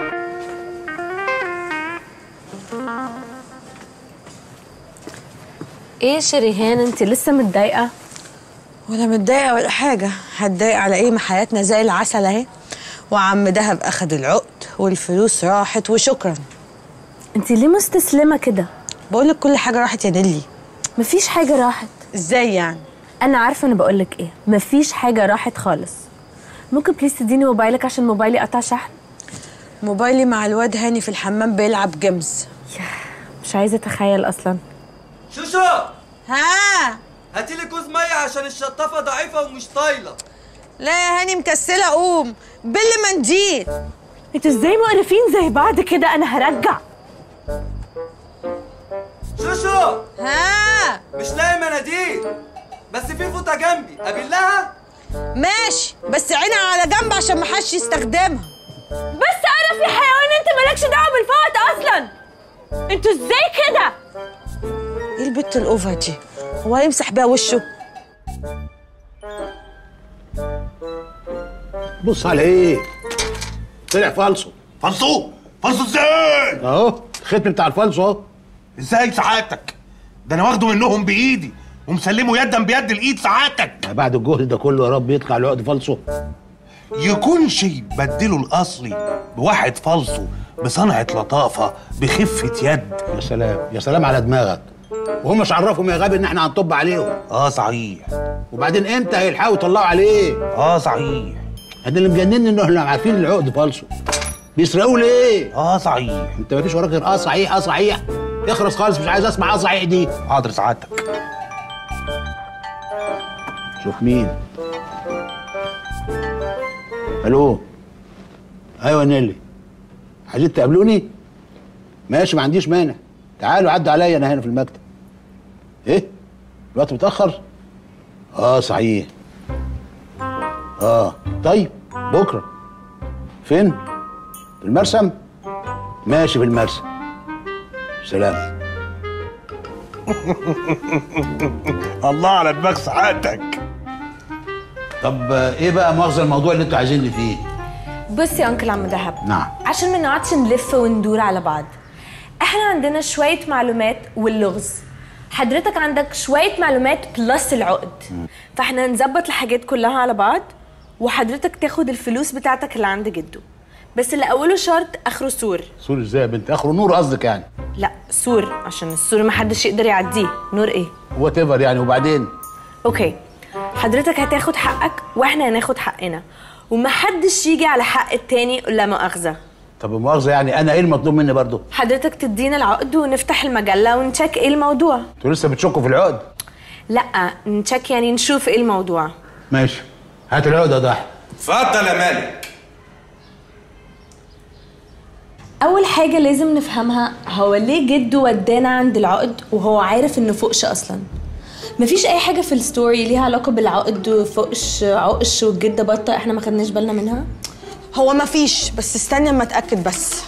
B: ايه شريهان، انت لسه متضايقه؟
C: ولا متضايقه ولا حاجه. هتضايق على ايه؟ ما حياتنا زي العسل اهي، وعم دهب اخد العقد والفلوس راحت وشكرا.
B: انت ليه مستسلمه كده؟
C: بقولك كل حاجه راحت يا نيلي.
B: مفيش حاجه راحت.
C: ازاي يعني؟
B: انا عارفه انا بقولك ايه، مفيش حاجه راحت خالص. ممكن بليز تديني موبايلك عشان موبايلي قطع شحن؟
C: موبايلي مع الواد هاني في الحمام بيلعب جيمز.
B: مش عايزه اتخيل اصلا.
G: شوشو،
C: ها
G: هاتيلي كوز ميه عشان الشطافه ضعيفه ومش طايله.
C: لا يا هاني مكسله، قوم بل منديل.
B: انتوا ازاي مقرفين زي بعض كده؟ انا هرجع.
G: شوشو،
C: ها
G: مش لاقي مناديل، بس في فوطه جنبي ابلها.
C: ماشي، بس عينها على جنب عشان ما حدش يستخدمها.
B: بس انا في حيوان، انت مالكش دعوه بالفوط اصلا. انتوا ازاي كده؟
C: ايه البت الاوفر دي؟ هو هيمسح بيها وشه؟
H: بص على ايه؟ طلع فالصو.
I: فالصو؟ فالصو ازاي؟
H: اهو الختم بتاع الفالصو اهو.
I: ازاي سعادتك؟ ده انا واخده منهم بايدي ومسلمه يدا بيد الايد سعادتك.
H: بعد الجهد ده كله يا رب يطلع العقد فالصو.
I: يكونش بدله الاصلي بواحد فالصو بصنعه لطافه بخفه يد.
H: يا سلام يا سلام على دماغك. وهم مش عرفهم يا غبي ان احنا هنطب عليهم؟
I: صحيح.
H: وبعدين امتى هيلحقوا يطلعوا عليه؟
I: صحيح.
H: انا اللي مجنني ان احنا عارفين العقد فالصو. بيسرقوا ليه؟
I: صحيح.
H: انت مفيش وراك غير صحيح صحيح. اخرس خالص، مش عايز اسمع صحيح دي.
I: حاضر سعادتك.
H: شوف مين. الو. ايوه نيلي، عايزين تقابلوني؟ ماشي ما عنديش مانع، تعالوا عدوا عليا انا هنا في المكتب. ايه؟ الوقت متأخر؟ صحيح. طيب بكره. فين؟ في المرسم؟ ماشي في المرسم. سلام.
I: الله على دماغ سعادتك.
H: طب ايه بقى مغزى الموضوع اللي انتوا عايزيني فيه؟
B: بص يا انكل عم دهب.
H: نعم.
B: عشان ما نقعدش نلف وندور على بعض، احنا عندنا شويه معلومات واللغز، حضرتك عندك شويه معلومات بلس العقد. فاحنا نظبط الحاجات كلها على بعض وحضرتك تاخد الفلوس بتاعتك اللي عند جده، بس اللي اوله شرط اخره سور.
H: سور ازاي يا بنت؟ اخره نور قصدك يعني؟
B: لا سور، عشان السور محدش يقدر يعديه. نور ايه؟
H: وات ايفر يعني. وبعدين؟
B: اوكي، حضرتك هتاخد حقك واحنا هناخد حقنا، ومحدش يجي على حق التاني لا مؤاخذه.
H: طب المؤاخذه يعني انا ايه المطلوب مني برضه؟
B: حضرتك تدينا العقد ونفتح المجله ونشيك ايه الموضوع.
H: انتوا لسه بتشكوا في العقد؟
B: لا نشيك يعني نشوف ايه الموضوع.
H: ماشي، هات العقد يا ضحى.
I: اتفضل يا مالك.
B: اول حاجه لازم نفهمها هو ليه جده ودانا عند العقد وهو عارف انه فوقش اصلا. مفيش اي حاجه في الستوري ليها علاقه بالعقد وفوقش عقش والجده بطه احنا ما خدناش بالنا منها.
C: هو مفيش، بس استني اما اتاكد بس.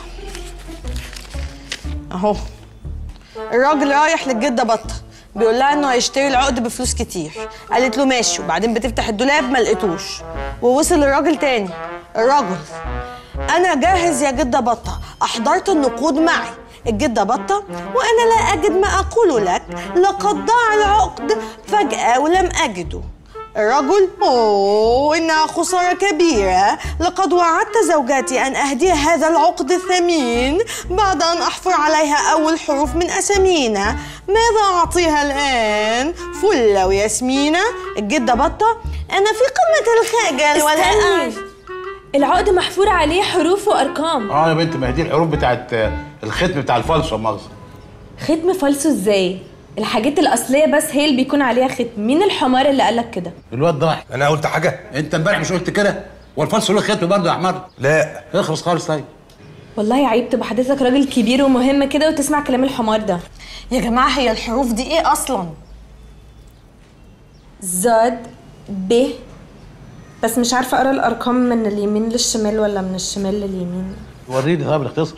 C: اهو الراجل رايح للجده بطه بيقول لها انه هيشتري العقد بفلوس كتير، قالت له ماشي، وبعدين بتفتح الدولاب ما لقيتوش، ووصل الراجل تاني. الراجل: انا جاهز يا جده بطه، احضرت النقود معي. الجده بطه: وانا لا اجد ما اقول لك، لقد ضاع العقد فجاه ولم اجده. الرجل: اوه انها خساره كبيره، لقد وعدت زوجتي ان اهدي هذا العقد الثمين بعد ان احفر عليها اول حروف من اسامينا، ماذا اعطيها الان؟ فله وياسمينه. الجده بطه: انا في قمه الخجل ولا
B: استني، العقد محفور عليه حروف وارقام.
H: يا بنت، ما هي دي الحروف بتاعت الختم بتاع الفالصو. مؤاخذه.
B: ختم فالصو ازاي؟ الحاجات الاصليه بس هي اللي بيكون عليها ختم. مين الحمار اللي قالك كده؟
H: الواد ضاحك.
I: انا قلت حاجه؟
H: انت امبارح مش قلت كده؟ والفالصو له ختم برضه يا حمار؟
I: لا.
H: اخرس خالص. طيب
B: والله عيب تبقى حضرتك راجل كبير ومهم كده وتسمع كلام الحمار ده.
C: يا جماعه هي الحروف دي ايه اصلا؟
B: زاد ب، بس مش عارفه اقرا الارقام من اليمين للشمال ولا من الشمال لليمين.
H: وريني. طب الاختصر.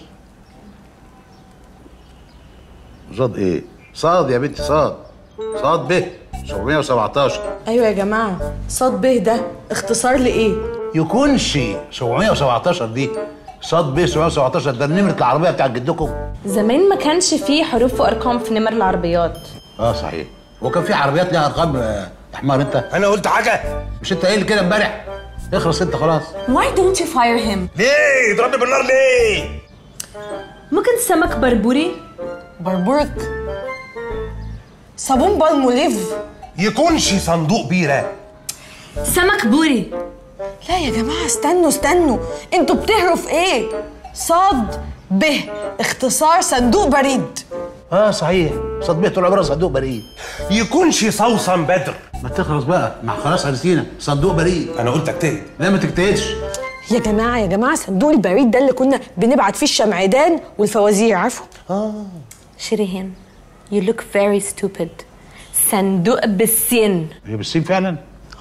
H: صاد ايه؟ صاد يا بنتي، صاد. صاد ب 717.
C: ايوه يا جماعه، صاد ب ده اختصار لايه؟
H: يكونش 717 دي صاد ب 717 ده نمره العربيه بتاعت جدكم.
B: زمان ما كانش فيه حروف وارقام في نمر العربيات.
H: صحيح. هو كان في عربيات ليها ارقام يا حمار انت؟
I: انا قلت حاجه؟
H: مش انت قايل كده امبارح؟ اخرس انت خلاص.
B: Why don't you fire him؟
I: ليه؟ يضربني بالنار ليه؟
B: ممكن سمك بربوري؟
C: بربورك؟ صابون بالموليف؟
I: يكونش صندوق بيره؟
B: سمك بوري؟
C: لا يا جماعه استنوا، انتوا بتهروا في ايه؟ صاد ب اختصار صندوق بريد.
H: صحيح، صاد ب طول عمرها صندوق بريد.
I: يكونش صوصن بدر؟
H: ما تخلص بقى، مع خلاص عرسينا صندوق بريد.
I: انا قلت اجتهد.
H: لا ما تجتهدش
C: يا جماعه، صندوق البريد ده اللي كنا بنبعت فيه الشمعدان والفوازير، عارفه؟
B: شيريهان you look very stupid. صندوق بالسين.
H: هي بالسين فعلا؟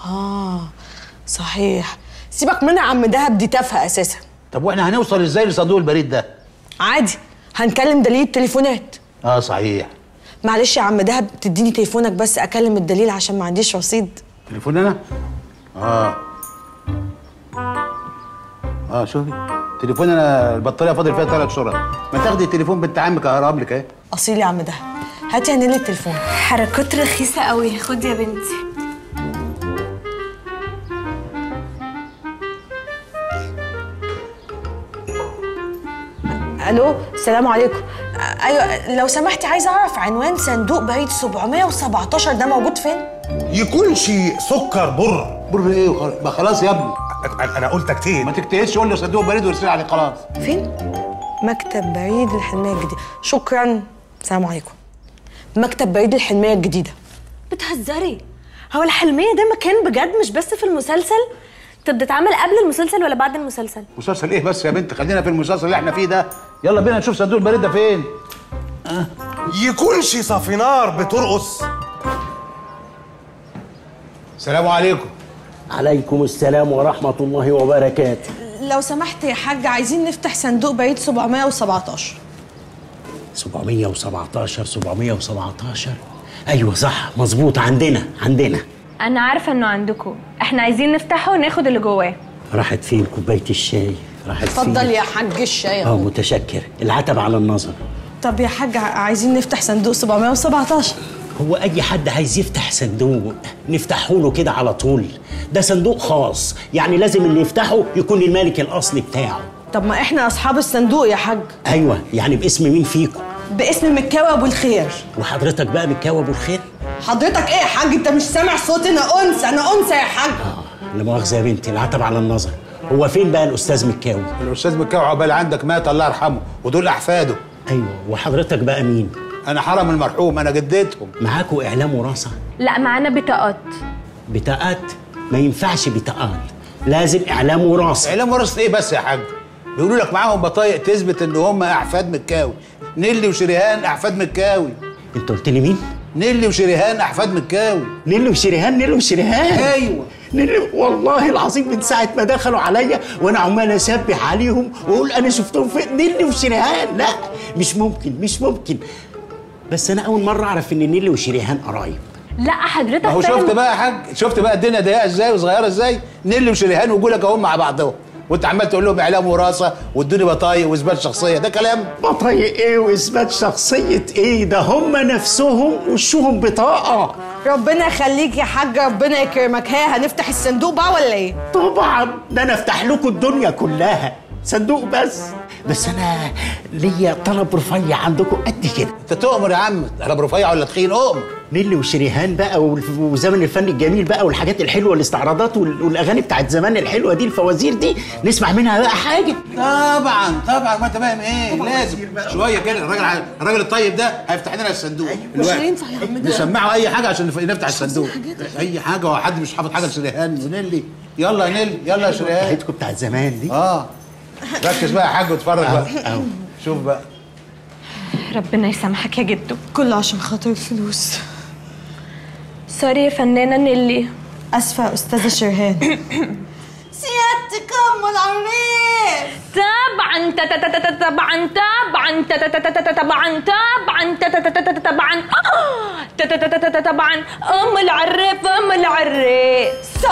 C: صحيح. سيبك منها يا عم دهب، دي تافهه اساسا.
H: طب واحنا هنوصل ازاي لصندوق البريد ده؟
C: عادي، هنكلم دليل التليفونات.
H: صحيح.
C: معلش يا عم دهب، تديني تليفونك بس اكلم الدليل عشان ما عنديش رصيد.
H: تليفون انا؟ شوفي تليفون انا البطاريه فاضل فيها 3 شهور. ما تاخدي التليفون بنت عمك اهرب لك اهي.
C: اصيل يا عم ده. هاتي يا نيلي التليفون.
B: حركات رخيصه قوي، خدي يا بنتي.
C: الو السلام عليكم. ايوه لو سمحتي عايزه اعرف عنوان صندوق بريد 717 ده موجود فين؟
I: يكونش سكر
H: بر ايه ما خلاص يا ابني.
I: انا قلت اكتين.
H: ما تكتئش، قول له صندوق بريد وارسل عليه خلاص.
C: فين؟ مكتب بريد الحلميه الجديده. شكرا. السلام عليكم. مكتب بريد الحلميه الجديده.
B: بتهزري؟ هو الحلميه ده مكان بجد مش بس في المسلسل؟ طب بتتعمل قبل المسلسل ولا بعد المسلسل؟
H: مسلسل ايه بس يا بنت؟ خلينا في المسلسل اللي احنا فيه ده. يلا بينا نشوف صندوق البريد ده فين.
I: يكونش صافينار بترقص.
H: السلام عليكم.
E: عليكم السلام ورحمة الله وبركاته.
C: لو سمحت يا حاج عايزين نفتح صندوق بريد 717.
E: 717 ايوه صح مظبوط. عندنا
B: انا عارفه انه عندكم. احنا عايزين نفتحه وناخد اللي جواه.
E: راحت فين كوبايه الشاي؟ راحت فين؟
C: اتفضل يا حاج الشاي.
E: متشكر. العتب على النظر.
C: طب يا حاج عايزين نفتح صندوق 717.
E: هو اي حد عايز يفتح صندوق نفتحه له كده على طول؟ ده صندوق خاص، يعني لازم اللي يفتحه يكون المالك الاصلي بتاعه.
C: طب ما احنا اصحاب الصندوق يا حاج.
E: ايوه يعني باسم مين فيكم؟
C: باسم مكاوي ابو الخير.
E: وحضرتك بقى مكاوي ابو الخير؟
C: حضرتك ايه يا حاج؟ انت مش سامع صوتي؟ انا انثى يا حاج.
E: لا مؤاخذه يا بنتي، العتب على النظر. هو فين بقى الاستاذ مكاوي؟
H: الاستاذ مكاوي عقبال عندك مات الله يرحمه، ودول احفاده.
E: ايوه. وحضرتك بقى مين؟
H: انا حرم المرحوم، انا جدتهم.
E: معاكوا اعلام وراثه؟
B: لا معانا بطاقات.
E: بطاقات؟ ما ينفعش بطاقات، لازم اعلام وراثه.
H: اعلام وراثه ايه بس يا حاج؟ بيقولوا لك معاهم بطايق تثبت ان هم احفاد مكاوي. نيلي وشريهان احفاد مكاوي.
E: انت قلت لي مين؟
H: نيلي وشريهان احفاد مكاوي.
E: نيلي وشريهان؟
H: ايوه
E: نيلي. والله العظيم من ساعه ما دخلوا عليا وانا عمال اسبح عليهم واقول انا شفتهم فين. نيلي وشريهان؟ لا مش ممكن. بس انا اول مره اعرف ان نيلي وشريهان قرايب.
B: لا حضرتك
H: هو شفت بقى يا حاج؟ شفت بقى الدنيا ضيقه ازاي وصغيره ازاي؟ نيلي وشريهان وجولك اهم مع بعضهم، وانت عمال تقول لهم اعلام وراثه وادوني بطايق واثبات شخصيه. ده كلام؟
E: بطايق ايه واثبات شخصيه ايه؟ ده هم نفسهم وشهم بطاقه.
C: ربنا يخليك يا حاج، ربنا يكرمك. هنفتح الصندوق بقى ولا ايه؟
E: طبعا، ده انا افتح لكم الدنيا كلها، صندوق بس انا ليا طلب رفيع عندكم قد كده.
H: انت تؤمر يا عم. طلب رفيع ولا تخين؟ اؤمر.
E: نيلي وشريهان بقى وزمن الفن الجميل بقى والحاجات الحلوه، الاستعراضات والاغاني بتاعت زمان الحلوه دي، الفوازير دي، نسمع منها بقى حاجه.
H: طبعا ما انت فاهم ايه؟ لازم شويه كده. الراجل الطيب ده هيفتح لنا الصندوق.
C: مش هينفع يا عم ده.
H: نسمعه اي حاجه عشان نفتح الصندوق. اي حاجه. هو حد مش حافظ حاجه لشريهان ونيلي؟ يلا يا نيلي، يلا يا شريهان.
E: بتاعتكم بتاعت زمان دي.
H: ركز بقى يا حاج واتفرج بقى. شوف بقى.
B: ربنا يسامحك يا جدو.
C: كله عشان خاطر الفلوس.
B: سوري يا فنانه نيلي.
C: اسفه يا استاذه شريهان. سيادتك ام العريس.
B: طبعا ام العريس.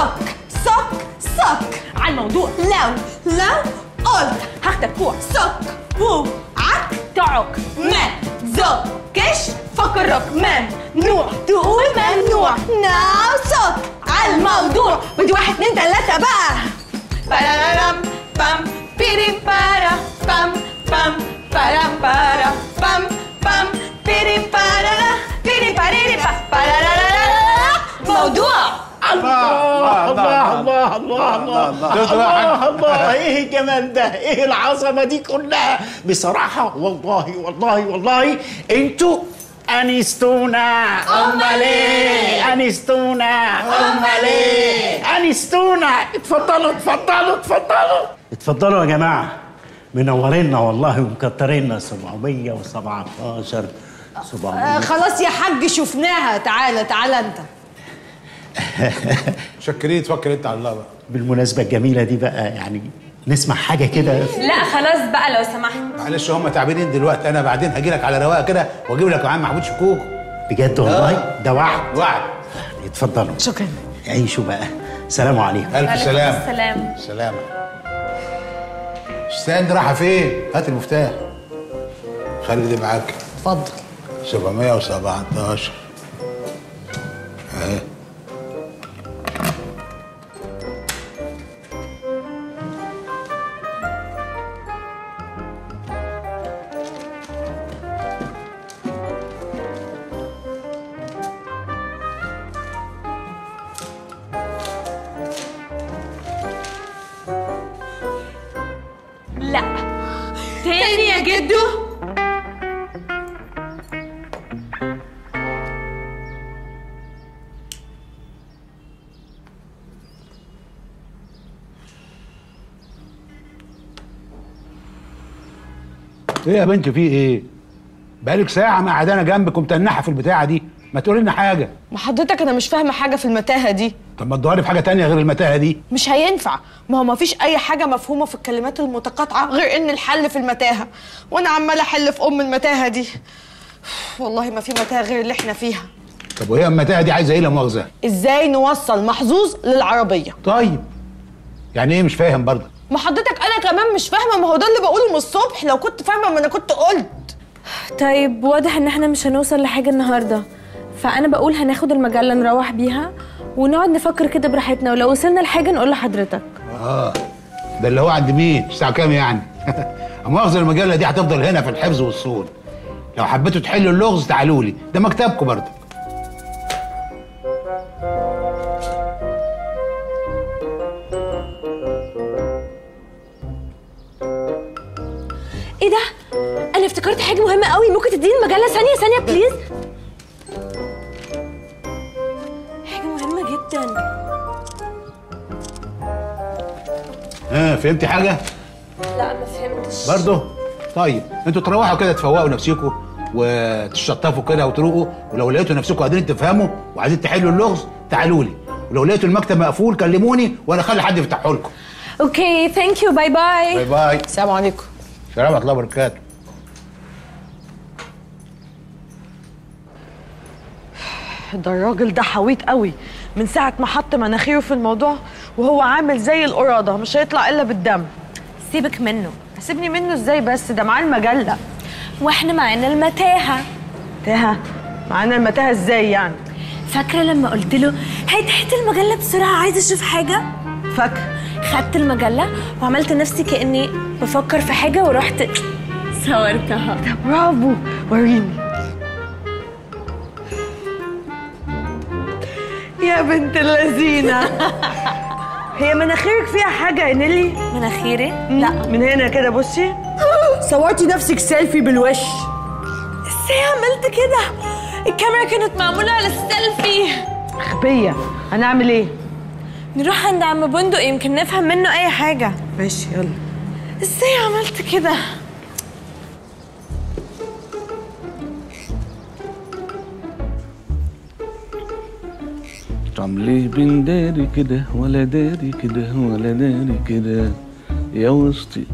C: صك
B: على الموضوع.
C: لو قلت
B: هاخدك فوق
C: صك وعك
B: تعك
C: ما زكش
B: فكرك ممنوع تقول ممنوع.
C: ناو صك على الموضوع. ودي 1 2 3 بقى.
B: بارارام بام بيري بارا بام بام بارام بارا بام بام بيري بارا بيري باريري بارارارا. موضوع.
E: الله ايه الجمال ده؟ ايه العظمه دي كلها؟ بصراحه والله انتوا انستونا. امال ايه؟ انستونا. اتفضلوا يا جماعه، منورينا والله ومكترينا. 717
C: خلاص يا حاج شفناها. تعالى انت.
H: شكرين. توكل انت على الله بقى.
E: بالمناسبه الجميله دي بقى، يعني نسمع حاجه كده.
B: لا خلاص بقى لو سمحت.
H: معلش هم تعبانين دلوقتي، انا بعدين هاجي لك على رواقه كده واجيب لك معاه محمود شكوكو.
E: بجد والله؟ ده وعد. اتفضلوا.
C: شكرا.
E: عيشوا بقى. سلام عليكم.
H: الف سلام.
B: سلام.
H: استنى، رايحه فين؟ هات المفتاح. خلي دي معاك.
C: اتفضل.
H: 717 اهي.
B: لا تاني يا جدو.
H: ايه يا بنت في ايه؟ بقالك ساعة قاعدانة جنبك ومتنحة في البتاعة دي، ما تقولي لنا حاجة.
C: ما حضرتك انا مش فاهمه حاجه في المتاهه دي.
H: طب ما تدوري في حاجة تانية غير المتاهة دي.
C: مش هينفع، ما هو ما فيش اي حاجه مفهومه في الكلمات المتقاطعه غير ان الحل في المتاهه، وانا عماله احل في المتاهه دي. والله ما في متاهه غير اللي احنا فيها.
H: طب وهي المتاهة دي عايزة ايه لا مؤاخذة؟
C: ازاي نوصل محظوظ للعربيه؟
H: طيب يعني ايه مش فاهم برضه؟
C: ما حضرتك انا كمان مش فاهمه، ما هو ده اللي بقوله من الصبح، لو كنت فاهمه ما انا كنت قلت.
B: طيب واضح ان احنا مش هنوصل لحاجه النهارده، فانا بقول هناخد المجله نروح بيها ونقعد نفكر كده براحتنا، ولو وصلنا لحاجه نقول لحضرتك.
H: ده اللي هو عند مين؟ الساعة كام يعني؟ مؤاخذة المجلة دي هتفضل هنا في الحفظ والصون. لو حبيتوا تحلوا اللغز تعالوا لي، ده مكتبكم برضه.
B: ايه ده؟ انا افتكرت حاجه مهمه قوي، ممكن تديني المجله ثانيه بليز؟ حاجه مهمه جدا.
H: فهمتي حاجة؟
B: لا ما فهمتش
H: برضه؟ طيب انتوا تروحوا كده تفوقوا نفسكم وتشطفوا كده وتروقوا، ولو لقيتوا نفسكم قادرين تفهموا وعايزين تحلوا اللغز تعالوا لي، ولو لقيتوا المكتب مقفول كلموني وانا اخلي حد يفتحه لكم.
B: اوكي ثانك يو، باي باي.
H: باي باي.
C: السلام عليكم.
H: السلام ورحمة الله وبركاته.
C: ده الراجل ده حويط قوي، من ساعة ما حط مناخيره في الموضوع وهو عامل زي القرادة، مش هيطلع إلا بالدم.
B: سيبك منه.
C: سيبني منه ازاي بس؟ ده معاه المجلة
B: واحنا معانا المتاهة.
C: متاهة؟ معانا المتاهة ازاي يعني؟
B: فاكرة لما قلت له هات المجلة بسرعة عايزة اشوف حاجة؟
C: فاكرة.
B: خدت المجلة وعملت نفسي كأني بفكر في حاجة ورحت صورتها.
C: ده برافو، وريني. يا بنت اللذينة. هي مناخيرك فيها حاجة يا نيلي؟
B: مناخيري؟
C: لا، من هنا كده بصي. صورتي نفسك سيلفي بالوش.
B: ازاي عملت كده؟ الكاميرا كانت معمولة على السيلفي.
C: غبية. هنعمل ايه؟
B: نروح عند عم بندق يمكن نفهم منه أي حاجة.
C: ماشي يلا.
B: ازاي عملت كده؟
K: طب ليه بنداري كده ولا داري كده ولا داري كده يا وسطي؟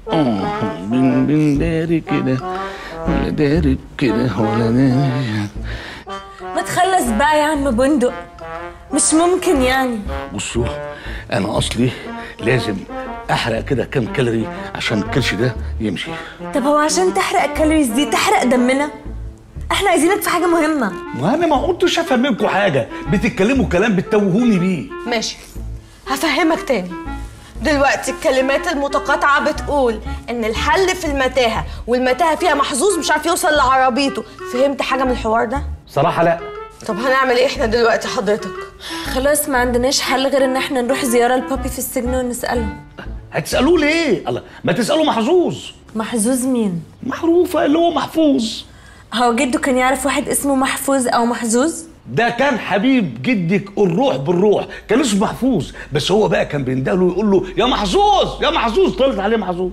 K: بنداري كده ولا داري كده ولا داري.
B: ما تخلص بقى يا عم بندق، مش ممكن يعني.
K: بصوا انا اصلي لازم احرق كده كام كالوري عشان الكرش ده يمشي.
B: طب هو عشان تحرق الكالوريز دي تحرق دمنا؟ احنا عايزينك في حاجه مهمه.
K: وانا ما قلتش افهم منكم حاجه، بتتكلموا كلام بتتوهوني بيه.
C: ماشي هفهمك تاني. دلوقتي الكلمات المتقاطعة بتقول إن الحل في المتاهة، والمتاهة فيها محظوظ مش عارف يوصل لعربيته. فهمت حاجة من الحوار ده؟
K: صراحة لا.
C: طب هنعمل إيه إحنا دلوقتي حضرتك؟
B: خلاص ما عندناش حل غير إن إحنا نروح زيارة لبابي في السجن ونسأله.
K: هتسألوه ليه؟ الله، ما تسألوا محظوظ.
B: محظوظ مين؟
K: معروفة اللي هو محفوظ.
B: هو جده كان يعرف واحد اسمه محفوظ أو محظوظ؟
K: ده كان حبيب جدك الروح بالروح، كان اسمه محفوظ، بس هو بقى كان بيندهله ويقول له يا محظوظ يا محظوظ، طلعت عليه محظوظ.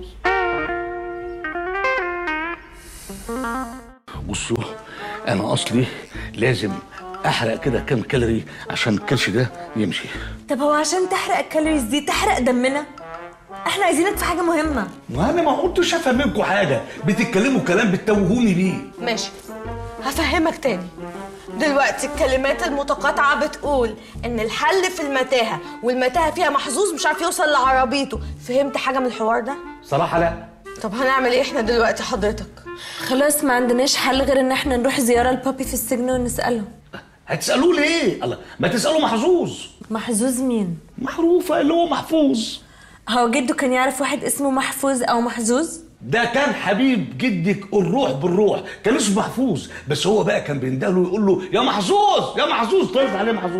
K: بصوا انا اصلي لازم احرق كده كام كالوري عشان الكرش ده يمشي.
B: طب هو عشان تحرق الكالوريز دي تحرق دمنا؟ احنا عايزينك في حاجه مهمه.
K: وانا ما قلتش افهم منكم حاجه، بتتكلموا كلام بتتوهوني بيه.
C: ماشي هفهمك تاني. دلوقتي الكلمات المتقاطعة بتقول إن الحل في المتاهة، والمتاهة فيها محظوظ مش عارف يوصل لعربيته. فهمت حاجة من الحوار ده؟
K: صراحه لا.
C: طب هنعمل إيه إحنا دلوقتي حضرتك؟
B: خلاص ما عندناش حل غير ان احنا نروح زياره لبابي في السجن ونساله.
K: هتسالوه ليه؟ الله، ما تسالوا محظوظ.
B: محظوظ مين؟
K: معروفه اللي هو محفوظ.
B: هو جده كان يعرف واحد اسمه محفوظ او محظوظ؟
K: ده كان حبيب جدك الروح بالروح، كان اسمه محفوظ، بس هو بقى كان بيندهله ويقول له يا محظوظ يا محظوظ، طلعت عليه محظوظ.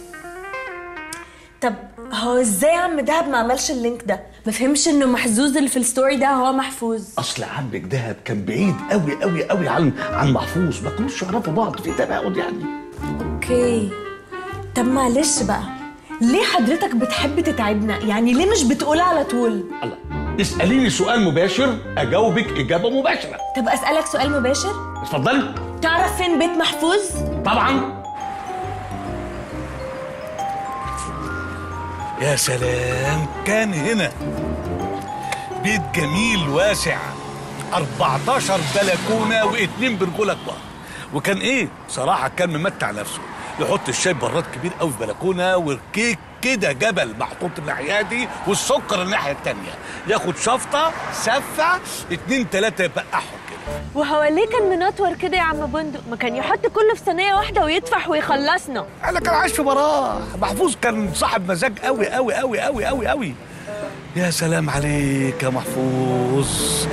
B: طب هو ازاي عم دهب ما عملش اللينك ده؟ ما فهمش انه محظوظ اللي في الستوري ده هو محفوظ.
K: اصل عمك دهب كان بعيد قوي قوي قوي عن محفوظ، ما كانوش يعرفوا بعض في تباعد يعني.
B: اوكي طب معلش بقى، ليه حضرتك بتحب تتعبنا؟ يعني ليه مش بتقول على طول؟
K: الله، اساليني سؤال مباشر اجاوبك اجابه مباشره.
B: طب اسالك سؤال مباشر؟
K: اتفضلي.
B: تعرف فين بيت محفوظ؟
K: طبعا.
I: يا سلام، كان هنا بيت جميل واسع، 14 بلكونه و2 برجوله كبار. وكان ايه صراحه كان ممتع نفسه، يحط الشاي براد كبير قوي في بلكونه، والكيك كده جبل محطوط الناحيه دي والسكر الناحيه التانيه، ياخد شفطه سفه 2 3 يبقعهم كده.
B: وهو ليه كان منطور كده يا عم بندق؟ ما كان يحط كله في صينيه واحده ويطفح ويخلصنا.
I: انا كان عايش في براح. محفوظ كان صاحب مزاج قوي قوي قوي قوي قوي قوي. يا سلام عليك يا محفوظ،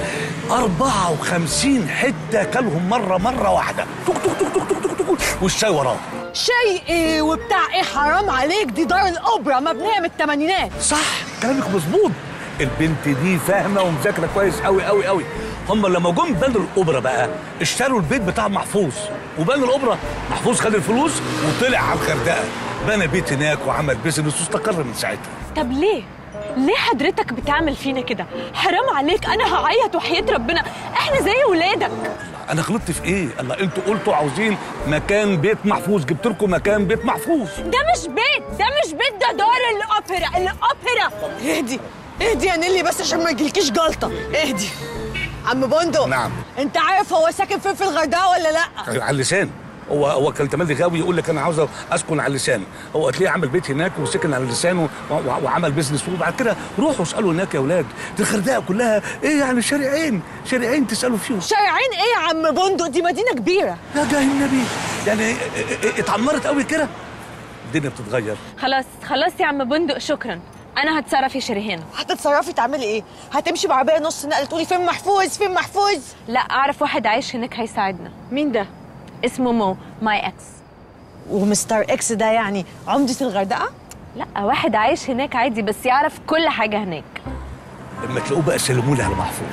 I: 54 حته كلهم مره واحده، توك توك توك توك توك توك توك، والشاي وراه.
C: شيء ايه وبتاع ايه؟ حرام عليك، دي دار الاوبرا مبنيه من الثمانينات.
I: صح كلامك مظبوط، البنت دي فاهمه ومذاكره كويس قوي قوي قوي. هم لما جم بنوا الاوبرا بقى اشتروا البيت بتاع محفوظ وبنوا الاوبرا. محفوظ خد الفلوس وطلع على الغردقه، بنى بيت هناك وعمل بيزنس واستقر من ساعتها.
B: طب ليه حضرتك بتعمل فينا كده؟ حرام عليك، انا هعيط وحياة ربنا، احنا زي ولادك.
I: انا غلطت في ايه؟ الله، انتوا قلتوا عاوزين مكان بيت محفوظ، جبت لكم مكان بيت محفوظ.
B: ده مش بيت، ده دار الاوبرا.
C: اهدي يا نيلي بس عشان ما يجيلكيش جلطه. اهدي. عم بندق،
I: نعم،
C: انت عارف هو ساكن فين في الغردقه ولا لا؟
I: على اللسان. هو كان تملي غاوي يقول لك انا عاوز اسكن على اللسان. هو تلاقيه عمل بيت هناك وسكن على اللسان وعمل بيزنس. وبعد كده روحوا اسالوا هناك يا اولاد، دي الغردقه كلها ايه يعني شارعين تسالوا فيهم.
C: شارعين ايه يا عم بندق؟ دي مدينه كبيره.
I: يا جاي النبي، يعني اتعمرت قوي كده، الدنيا بتتغير.
B: خلاص يا عم بندق، شكرا. انا هتصرف يا شريهان.
C: هتتصرفي تعملي ايه؟ هتمشي بعربيه نص نقل تقولي فين محفوظ؟
B: لا، اعرف واحد عايش هناك هيساعدنا.
C: مين ده؟
B: اسمه مو، ماي اكس.
C: ومستر اكس ده يعني عمدة الغردقه؟
B: لا، واحد عايش هناك عادي بس يعرف كل حاجه هناك.
I: لما تلاقوه بقى سلموا لي على محفوظ.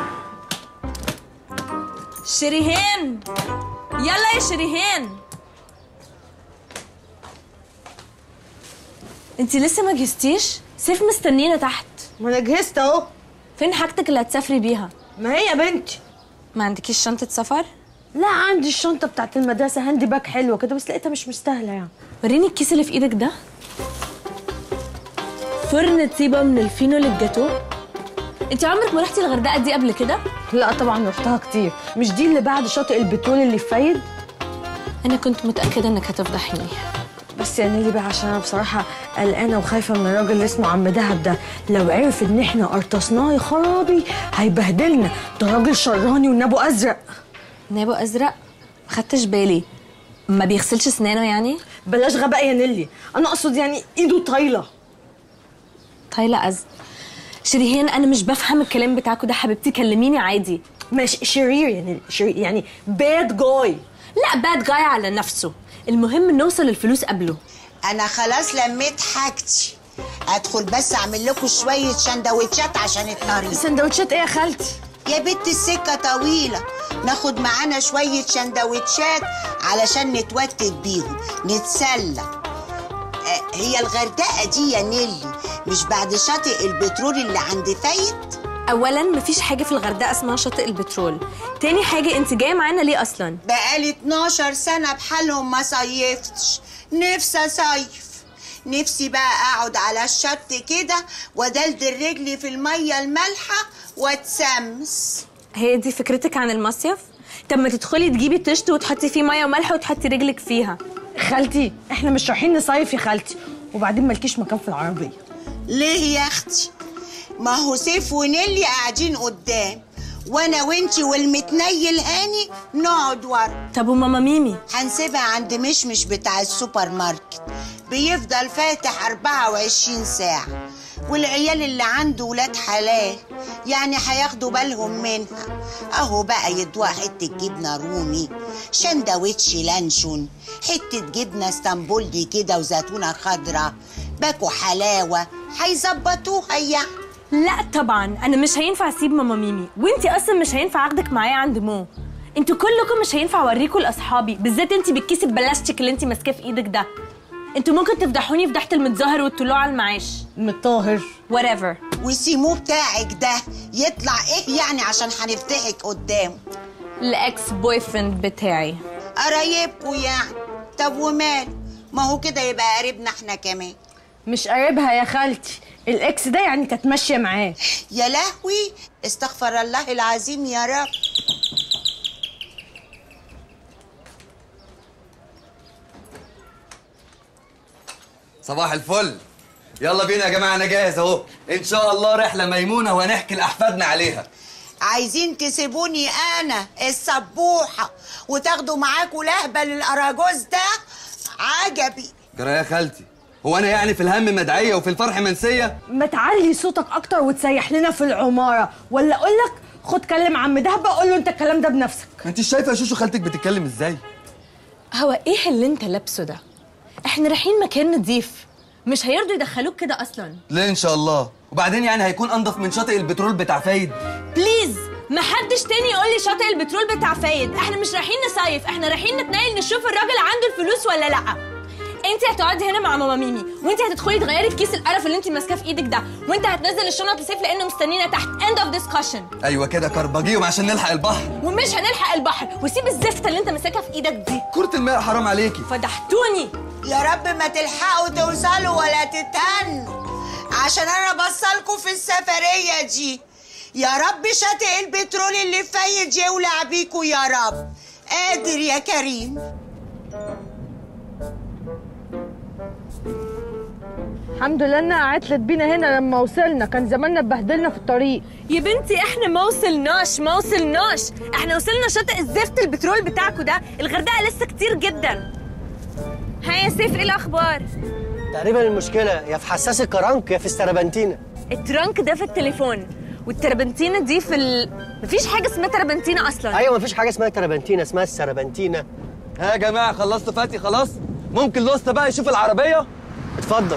B: شريهان، يلا يا شريهان. انتي لسه ما جهزتيش؟ سيف مستنينا تحت.
C: ما انا جهزت اهو.
B: فين حاجتك اللي هتسافري بيها؟
C: ما هي بنتي.
B: ما عندكيش شنطه سفر؟
C: لا، عندي الشنطه بتاعت المدرسه، هاندي باك حلوه كده بس لقيتها مش مستاهله يعني.
B: وريني الكيس اللي في ايدك ده. فرن طيبه من الفينو للجاتو. انت عمرك ما رحتي الغردقه دي قبل كده؟
C: لا طبعا رحتها كتير. مش دي اللي بعد شاطئ البترول اللي في فايد؟
B: انا كنت متاكده انك هتفضحيني.
C: بس يا نيلي بقى عشان انا بصراحه قلقانه وخايفه من الراجل اللي اسمه عم دهب ده. لو عرف ان احنا قرطسناه يا خرابي هيبهدلنا. ده راجل شراني ونابه ازرق.
B: نابه ازرق؟ خدتش بالي. ما بيغسلش اسنانه يعني؟
C: بلاش غباء يا نيلي، انا اقصد يعني ايده طايله.
B: شريهان، انا مش بفهم الكلام بتاعكوا ده حبيبتي، كلميني عادي.
C: ماشي شرير يا نيلي، شرير يعني باد جاي.
B: لا، باد جاي على نفسه، المهم نوصل الفلوس قبله.
A: انا خلاص لميت حاجتي، ادخل بس اعمل لكم شويه سندوتشات عشان الطريق.
C: سندوتشات ايه يا خالتي؟
A: يا بنت السكه طويله، ناخد معانا شويه سندوتشات علشان نتوتت بيهم نتسلى. هي الغردقه دي يا نيلي مش بعد شاطئ البترول اللي عند فايد؟
B: اولا مفيش حاجه في الغردقه اسمها شاطئ البترول. تاني حاجه، انت جايه معانا ليه اصلا؟
A: بقالي 12 سنه بحالهم ما صيفتش، نفسي اصيف. نفسي بقى اقعد على الشط كده ودلدل رجلي في الميه المالحه واتسمس.
B: هي دي فكرتك عن المصيف؟ طب ما تدخلي تجيبي طشت وتحطي فيه ميه وملح وتحطي رجلك فيها.
C: خالتي احنا مش رايحين نصيف يا خالتي، وبعدين مالكيش مكان في العربيه.
A: ليه يا اختي؟ ما هو سيف ونيلي قاعدين قدام، وانا وانتي والمتنيل هاني نقعد ورا.
B: طب وماما ميمي؟
A: هنسيبها عند مشمش بتاع السوبر ماركت، بيفضل فاتح 24 ساعة، والعيال اللي عنده ولاد حلال يعني هياخدوا بالهم منها. اهو بقى يدوها حتة جبنة رومي، شندوتش لانشون، حتة جبنة اسطنبولي كده وزيتونة خضرا، باكو حلاوة، هيظبطوها يعني.
B: لا طبعا انا مش هينفع اسيب ماما ميمي، وانتي اصلا مش هينفع اخدك معايا عند مو. انتوا كلكم مش هينفع اوريكم لاصحابي، بالذات انتي بالكيس البلاستيك اللي انتي ماسكاه في ايدك ده. انتوا ممكن تفضحوني فضحة المتظاهر والطلوع على المعاش.
C: متطاهر
B: whatever.
A: وسيمو بتاعك ده يطلع ايه يعني عشان هنفتحك قدامه؟
B: الاكس بوي فريند بتاعي.
A: قرايبكوا يعني. طب ومال؟ ما هو كده يبقى قريبنا احنا كمان.
C: مش قريبها يا خالتي، الاكس ده يعني كانت ماشيه معاه.
A: يا لهوي، استغفر الله العظيم يا رب.
G: صباح الفل. يلا بينا يا جماعه، انا جاهز اهو. ان شاء الله رحله ميمونه وهنحكي لاحفادنا عليها.
A: عايزين تسيبوني انا السبوحه وتاخدوا معاكوا لهبه للاراجوز ده؟ عجبي.
G: جرى يا خالتي، هو انا يعني في الهم مدعيه وفي الفرح منسيه؟
C: ما تعلي صوتك اكتر وتسيح لنا في العماره، ولا اقول لك خد كلم عم دهبه قول له انت الكلام ده بنفسك.
G: ما انت شايفه يا شوشو خالتك بتتكلم ازاي؟
B: هو ايه اللي انت لابسه ده؟ احنا رايحين مكان نضيف، مش هيرضوا يدخلوك كده اصلا.
G: ليه ان شاء الله؟ وبعدين يعني هيكون انضف من شاطئ البترول بتاع فايد؟
B: بليز ما حدش تاني يقول لي شاطئ البترول بتاع فايد. احنا مش رايحين نصيف، احنا رايحين نتنقل نشوف الراجل عنده الفلوس ولا لا. انت هتقعدي هنا مع ماما ميمي، وانت هتدخلي تغيري في كيس القرف اللي انت ماسكاه في ايدك ده، وانت هتنزل الشنط لسيف لانه مستنينا تحت. end of discussion.
G: ايوه كده كربجيهم عشان نلحق البحر.
B: ومش هنلحق البحر، وسيب الزفته اللي انت ماسكها في ايدك دي.
G: كرة الماء حرام عليكي.
B: فضحتوني.
A: يا رب ما تلحقوا توصلوا ولا تتهنوا، عشان انا بصلكوا في السفريه دي. يا رب شاطئ البترول اللي فايد يولع بيكوا يا رب. قادر يا كريم.
C: الحمد لله انها عطلت بينا هنا لما وصلنا، كان زماننا اتبهدلنا في الطريق.
B: يا بنتي احنا ما وصلناش، احنا وصلنا شاطئ الزفت البترول بتاعكوا ده. الغردقه لسه كتير جدا. ها يا سيف، ايه الاخبار؟
E: تقريبا المشكله يا في حساس الكرنك يا في السربنتينه.
B: الترنك ده في التليفون، والتربنتينه دي في مفيش حاجه اسمها تربنتينه اصلا.
E: ايوه مفيش حاجه اسمها تربنتينه، اسمها السربنتينه.
G: ها يا جماعه، خلصتوا فاتي خلاص؟ ممكن لوستا بقى يشوف العربيه؟
E: اتفضل.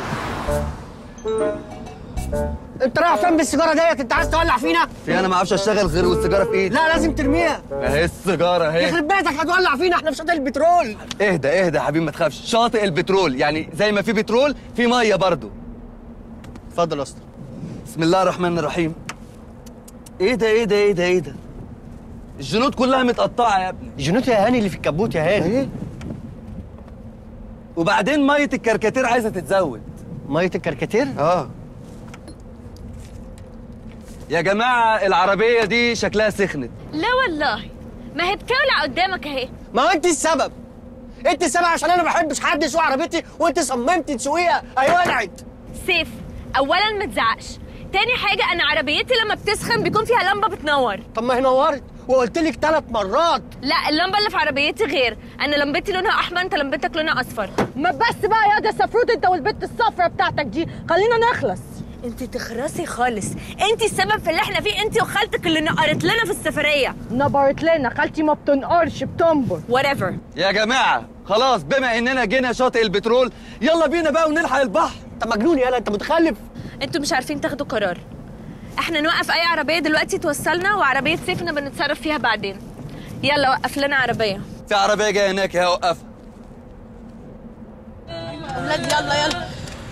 E: انت رايح فين بالسيجاره ديت؟ انت عايز تولع فينا؟
G: انا ما اعرفش اشتغل غير والسيجاره في ايدي.
E: لا لازم ترميها.
G: اهي السيجاره اهي.
E: يخرب بيتك هتولع فينا، احنا في شاطئ البترول.
G: اهدى يا حبيبي ما تخافش، شاطئ البترول يعني زي ما في بترول في ميه برضو.
E: اتفضل يا اسطى.
G: بسم الله الرحمن الرحيم. ايه ده؟ الجنود كلها متقطعه يا ابني.
E: الجنود يا هاني اللي في الكبوت يا هاني.
G: ايه؟ وبعدين ميه الكركاتير عايزه تتزود.
E: ميه الكركاتير؟
G: اه. يا جماعه العربيه دي شكلها سخنت.
B: لا والله، ما هي بتولع قدامك اهي.
E: ما هو انت السبب. انت السبب عشان انا ما بحبش حد يسوق عربيتي وانت صممتي تسوقيها اهي ولعت.
B: سيف، اولا ما تزعقش، تاني حاجه انا عربيتي لما بتسخن بيكون فيها لمبه بتنور.
E: طب ما هي نورت وقلت لك 3 مرات.
B: لا، اللمبه اللي في عربيتي غير، انا لمبتي لونها احمر، انت لمبتك لونها اصفر.
C: ما بس بقى يا ده سفروت انت والبت الصفرة بتاعتك دي، خلينا نخلص.
B: انت تخرسي خالص، انت السبب في اللي احنا فيه، انت وخالتك اللي نقرت لنا في السفريه.
C: نبرت لنا؟ خالتي ما بتنقرش، بتنبر.
B: whatever.
G: يا جماعه خلاص، بما اننا جينا شاطئ البترول يلا بينا بقى ونلحق البحر.
E: انت مجنون يالا، انت متخلف.
B: انتوا مش عارفين تاخدوا قرار. احنا نوقف اي عربيه دلوقتي توصلنا، وعربيه سيفنا بنتصرف فيها بعدين. يلا وقف لنا عربيه.
G: في عربيه جايه هناك اهي، وقفها.
C: اولاد يلا.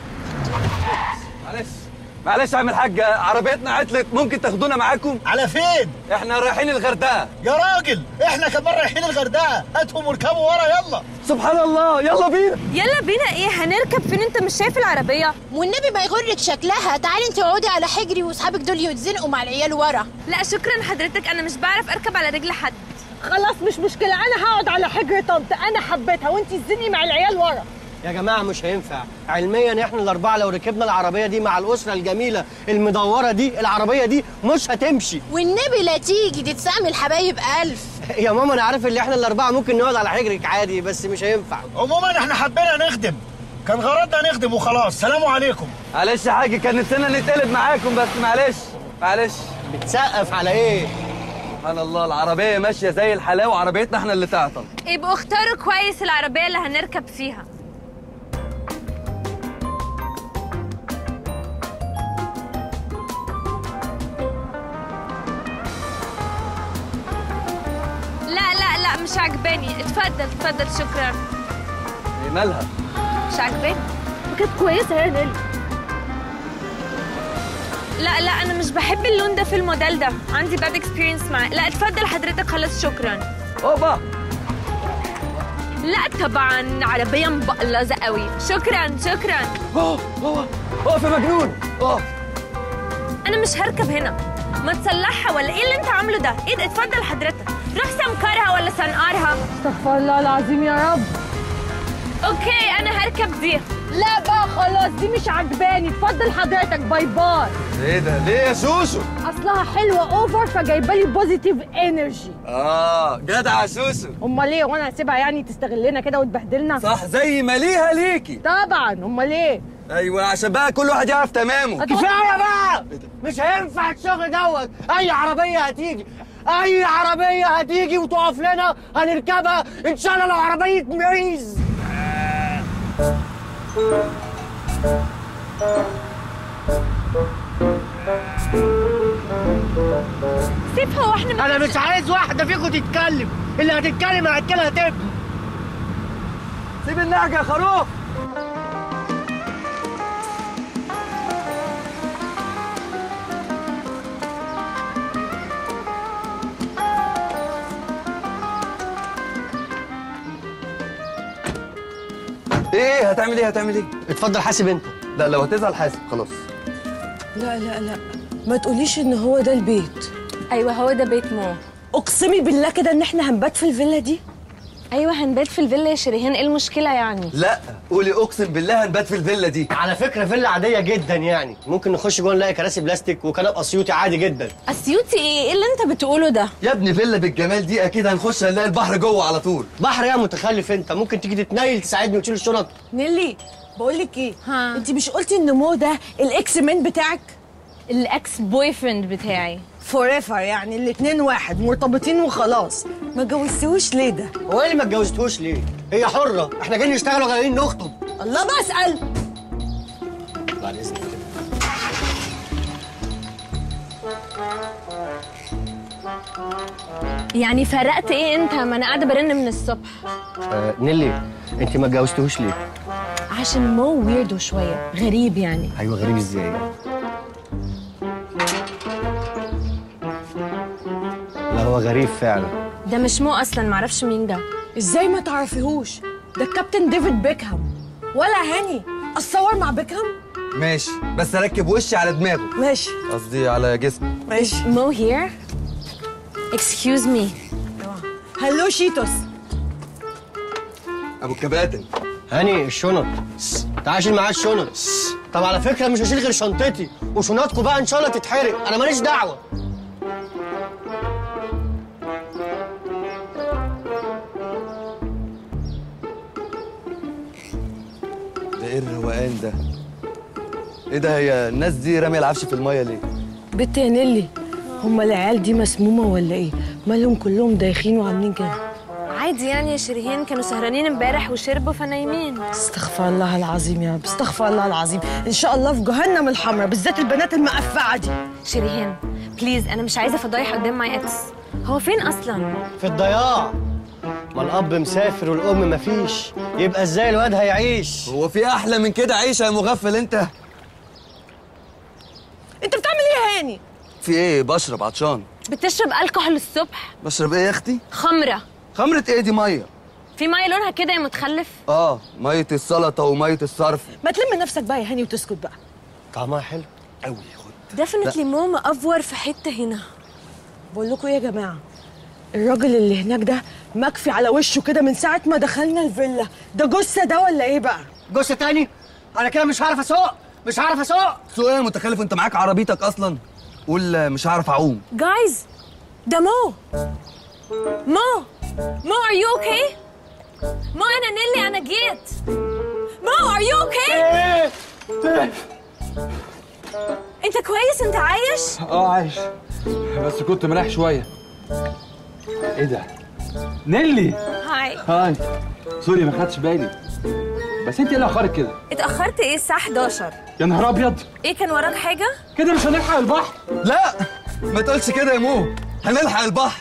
G: معلش يا عم الحاج، عربيتنا عطلت، ممكن تاخدونا معاكم؟
K: على فين؟
G: احنا رايحين الغردقه.
K: يا راجل احنا كمان رايحين الغردقه، هاتهم واركبوا ورا يلا.
G: سبحان الله، يلا بينا.
B: يلا بينا ايه؟ هنركب فين؟ انت مش شايف العربيه؟
L: والنبي ما يغرك شكلها. تعالي انت اقعدي على حجري واصحابك دول يتزنقوا مع العيال ورا.
B: لا شكرا حضرتك، انا مش بعرف اركب على رجل حد.
C: خلاص مش مشكله، انا هقعد على حجر طنط، انا حبيتها وانت تزني مع العيال ورا.
E: يا جماعه مش هينفع علميا، احنا الاربعه لو ركبنا العربيه دي مع الاسره الجميله المدوره دي، العربيه دي مش هتمشي.
L: والنبي لا تيجي دي تسامي الحبايب ألف.
E: يا ماما انا عارف ان احنا الاربعه ممكن نقعد على حجرك عادي، بس مش هينفع.
J: عموما احنا حبينا نخدم، كان غرضنا نخدم وخلاص. سلام عليكم.
G: معلش يا حاج، كان نفسنا نتقلب معاكم بس معلش.
E: بتسقف على ايه؟
G: سبحان الله، العربيه ماشيه زي الحلاوه وعربيتنا احنا اللي تعطل.
B: يبقوا اختاروا كويس العربيه اللي هنركب فيها. لا مش عجباني. اتفضل شكرا.
G: ايه مالها؟
B: مش عجباني.
C: كانت كويسه يا نيلي.
B: لا انا مش بحب اللون ده في الموديل ده، عندي باد اكسبيرينس معاه. لا اتفضل حضرتك، خلاص شكرا.
G: اوبا.
B: لا طبعا عربيه مبقلظه قوي. شكرا.
G: اقف يا مجنون اقف.
B: انا مش هركب هنا، ما تصلحها ولا ايه اللي انت عامله ده؟ ايه ده؟ اتفضل حضرتك، روح سمكرها ولا سنقرها.
C: استغفر الله العظيم يا رب.
B: اوكي انا هركب دي.
C: لا بقى خلاص دي مش عجباني، اتفضل حضرتك، باي باي.
G: ايه ده؟ ليه يا سوسو؟
C: اصلها حلوه اوفر فجايبه لي بوزيتيف انرجي.
G: جدع يا سوسو.
C: امال ايه، وانا هسيبها يعني تستغلنا كده وتبهدلنا؟
G: صح، زي ما ليها ليكي.
C: طبعا، امال ايه؟
G: ايوه عشان بقى كل واحد يعرف تمامه.
E: كفايه بقى، مش هينفع الشغل دوت. اي عربيه هتيجي وتقف لنا هنركبها ان شاء الله. لو عربيه معيز
B: سيبها واحنا
E: انا مش عايز واحده فيكم تتكلم، اللي هتتكلم هاكلها تب.
G: سيب النهجه يا خروف. ايه هتعمل ايه؟
E: اتفضل حاسب انت.
G: لا لو هتزعل حاسب خلاص.
C: لا ما تقوليش ان هو ده البيت.
B: ايوه هو ده بيت مو.
C: اقسمي بالله كده ان احنا هنبات في الفيلا دي.
B: ايوه هنبات في الفيلا يا شريهان، ايه المشكله يعني؟
G: لا قولي اقسم بالله هنبات في الفيلا دي.
E: على فكره فيلا عاديه جدا يعني، ممكن نخش جوه نلاقي كراسي بلاستيك وكنب اسيوطي عادي جدا.
B: اسيوطي ايه اللي انت بتقوله ده
G: يا ابني؟ فيلا بالجمال دي اكيد هنخش هنلاقي البحر جوه على طول.
E: بحر يا متخلف انت، ممكن تيجي تتنيل تساعدني وتشيل الشنط.
C: نيلي بقول لك ايه، انت مش قلتي ان مو ده الاكس مان بتاعك؟
B: الاكس بوي فريند بتاعي
C: فور ايفر، يعني الاتنين واحد مرتبطين وخلاص. ما اتجوزتوش ليه ده؟
E: هو ايه اللي ما اتجوزتوش ليه؟ هي حره، احنا جايين نشتغل وجايين نخطب.
C: الله بسأل.
E: بعد اذنك كده.
B: يعني فرقت ايه انت؟ ما انا قاعده برن من الصبح.
E: نيلي انت ما اتجوزتوش ليه؟
B: عشان مو ويردو شويه، غريب يعني.
E: ايوه غريب ازاي؟ لا هو غريب فعلا.
B: ده مش مو اصلا، معرفش مين ده.
C: ازاي ما تعرفيهوش؟ ده الكابتن ديفيد بيكهام. ولا هاني اتصور مع بيكهام؟
G: ماشي بس اركب وشي على دماغه.
C: ماشي،
G: قصدي على جسمي.
C: ماشي.
B: مو هير. اكسكيوز مي.
C: هلو شيتوس.
G: ابو الكباتن.
E: هاني الشنط. تعال شيل معاه الشنط. طب على فكره مش هشيل غير شنطتي، وشنطكم بقى ان شاء الله تتحرق، انا ماليش دعوه.
G: ده ايه الروقان ده؟ ايه ده؟ هي الناس دي راميه العفش في الميه ليه؟
C: بنت يا نيلي، هما العيال دي مسمومه ولا ايه؟ مالهم كلهم دايخين وعاملين كده؟
B: عادي يعني يا شريهان، كانوا سهرانين امبارح وشربوا فنايمين.
C: استغفر الله العظيم يا رب، استغفر الله العظيم. ان شاء الله في جهنم الحمراء، بالذات البنات المقفعه دي.
B: شريهان بليز، انا مش عايزه فضايح قدام ماي اكس. هو فين اصلا؟
E: في الضياع. ما الاب مسافر والام مفيش، يبقى ازاي الواد هيعيش؟
G: هو في احلى من كده عيشه يا مغفل انت؟
C: انت بتعمل ايه يا هاني؟
G: في ايه؟ بشرب عطشان.
B: بتشرب الكحول الصبح؟
G: بشرب ايه يا اختي؟
B: خمره.
G: خمره ايه دي؟ ميه.
B: في ميه لونها كده يا متخلف.
G: ميه السلطه وميه الصرف.
C: ما تلم نفسك بقى يا هاني وتسكت بقى.
E: طعمها حلو
G: قوي. خد
B: ديفنتلي ماما افور في حته هنا.
C: بقول لكم ايه يا جماعه، الراجل اللي هناك ده مكفي على وشه كده من ساعة ما دخلنا الفيلا. ده جثة ده ولا ايه بقى؟
E: جثة تاني؟ انا كده مش هعرف اسوق، مش هعرف اسوق.
G: سوق ايه يا متخلف؟ انت معاك عربيتك اصلا؟ قول مش هعرف اعوم.
B: جايز ده مو are you okay؟ مو انا نيلي، انا جيت. مو are you okay؟ انت كويس؟ انت عايش؟
M: عايش، بس كنت مريح شويه. ايه ده؟ نيلي هاي. سوري ما خدتش بالي، بس انت ايه اللي اخرك كده؟
B: اتأخرت ايه؟ الساعة 11.
M: يا نهار ابيض،
B: ايه كان وراك حاجة؟
M: كده مش هنلحق البحر.
G: لا ما تقولش كده يا مو، هنلحق البحر.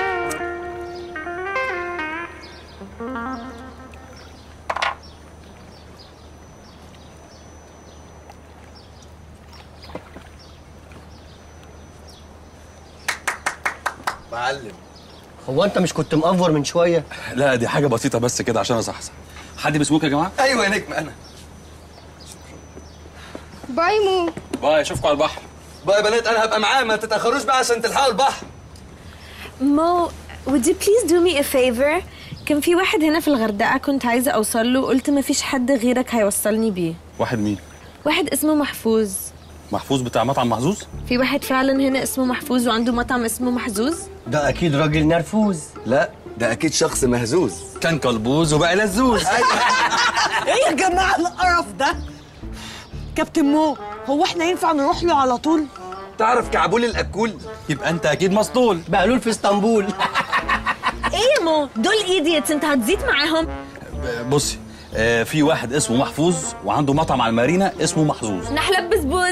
G: معلم،
E: هو انت مش كنت مأفور من شويه؟
N: لا دي حاجه بسيطه بس كده عشان اصحصح. حد بيسموك يا جماعه؟
G: ايوه يا نجم انا.
L: باي مو.
N: باي، اشوفكم على البحر.
G: باي يا بنات، انا هبقى معاه، ما تتاخروش بقى عشان تلحقوا البحر.
B: مو would you please do me a favor؟ كان في واحد هنا في الغردقة كنت عايزة أوصل له، قلت ما فيش حد غيرك هيوصلني بيه.
N: واحد مين؟
B: واحد اسمه محفوظ.
N: محفوظ بتاع مطعم محظوظ؟
B: في واحد فعلا هنا اسمه محفوظ وعنده مطعم اسمه محظوظ؟
E: ده اكيد راجل نرفوز.
G: لا ده اكيد شخص مهزوز، كان كلبوز وبقى لزوز.
C: ايه يا جماعة القرف ده؟ كابتن مو، هو احنا ينفع نروح له على طول؟
G: تعرف كعبول الاكول؟
N: يبقى انت اكيد مسطول.
E: بقلول في اسطنبول.
B: ايه يا مو؟ دول ايديتس، انت هتزيد معاهم؟
N: بصي، في واحد اسمه محفوظ وعنده مطعم على المارينا اسمه محظوظ.
B: نحلة بسبوز.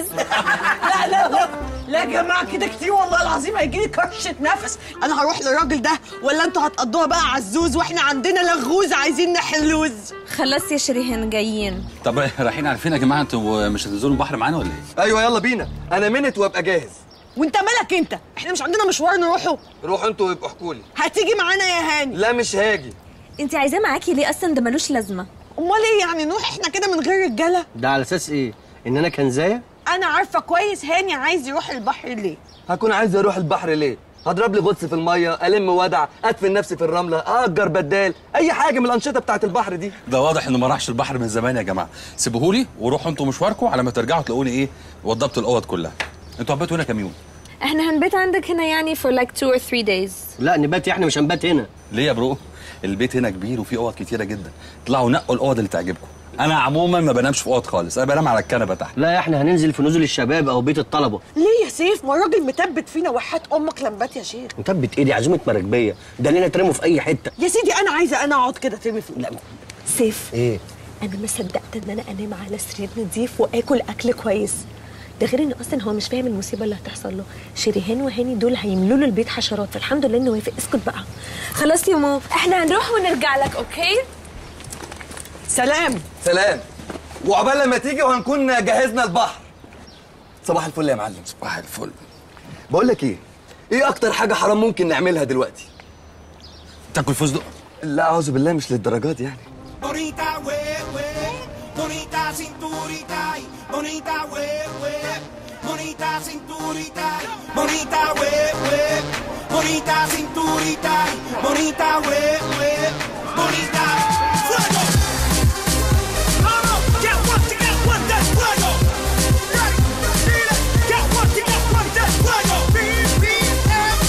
C: لا يا جماعة كده كتير والله العظيم، هيجيلي كرشة نفس. أنا هروح للراجل ده ولا أنتوا هتقضوها بقى عزوز وإحنا عندنا لغوز عايزين نحلوز؟
B: خلاص يا شريهان جايين.
N: طب رايحين عارفين يا جماعه انتوا مش هتنزلوا البحر معانا ولا ايه؟
G: ايوه يلا بينا، انا منت وابقى جاهز.
C: وأنت مالك أنت؟ إحنا مش عندنا مشوار نروحه؟
G: روحوا انتوا ويبقوا احكوا لي.
C: هتيجي معانا يا هاني؟
G: لا مش هاجي.
B: انت عايزاه معاكي ليه اصلا؟ ده ملوش لازمه.
C: امال ايه يعني نروح احنا كده من غير رجاله؟
E: ده على اساس ايه؟ ان انا كنزايه؟
C: انا عارفه كويس هاني عايز يروح البحر ليه.
G: هكون عايز اروح البحر ليه؟ هضرب لي غطس في الميه، الم ودع، ادفن نفسي في الرمله، اجر بدال، اي حاجه من الانشطه بتاعت البحر دي.
N: ده واضح انه ما راحش البحر من زمان يا جماعه. سيبوهولي وروحوا انتوا مشواركم، على ما ترجعوا تلاقوني ايه وضبت الاوض كلها. انتوا هتباتوا هنا كام يوم؟
B: احنا هنبات عندك هنا يعني for like 2 or 3 days.
E: لا نبات، احنا مش هنبات هنا.
N: ليه يا برو؟ البيت هنا كبير وفيه اوض كتيره جدا، طلعوا نقوا الاوض اللي تعجبكم. انا عموما ما بنامش في اوض خالص، انا بنام على الكنبه تحت.
E: لا احنا هننزل في نزل الشباب او بيت الطلبه.
C: ليه يا سيف؟ ما الراجل مثبت فينا وحات امك لمبات يا شيخ.
E: مثبت ايه؟ دي عزومه مراكبيه، ده لينا ترموا في اي حته.
C: يا سيدي انا عايزه انا اقعد كده ترمي في.
B: لا سيف،
E: ايه؟
B: انا ما صدقت ان انا انام على سرير نضيف واكل اكل كويس. ده غير ان اصلا هو مش فاهم المصيبه اللي هتحصل له. شريهان وهاني دول هيملوا له البيت حشرات، فالحمد لله انه وافق. اسكت بقى. خلاص يا مو، احنا هنروح ونرجع لك. اوكي
C: سلام.
G: سلام، وعقبال لما تيجي وهنكون جهزنا البحر. صباح الفل يا معلم.
N: صباح الفل.
G: بقول لك ايه اكتر حاجه حرام ممكن نعملها دلوقتي؟
N: تاكل فستق؟
G: لا اعوذ بالله، مش للدرجات يعني.
J: Bonita huehue, bonita cinturita, bonita huehue, bonita cinturita, bonita huehue, bonita cinturita, bonita huehue, bonita fuego. Vamos, get one, that's fuego. Get one, that's fuego. BPM,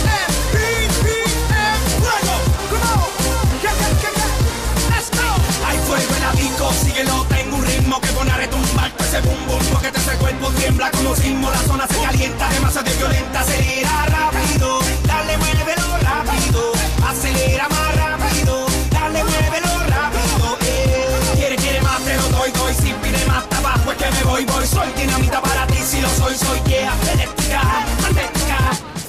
J: fuego. Come on, let's go. Hay fuego en la disco, síguelo, tengo un ritmo que pone a retumbar todo ese bum bum, porque ese cuerpo tiembla como sismo, la zona se calienta, demasiado violenta, acelera rápido, dale, muévelo rápido, acelera más rápido, dale, muévelo rápido, quiere más, te lo doy, si pide más tabaco es que me voy, soy dinamita para ti, si lo soy, yeah, eléctrica, magnética.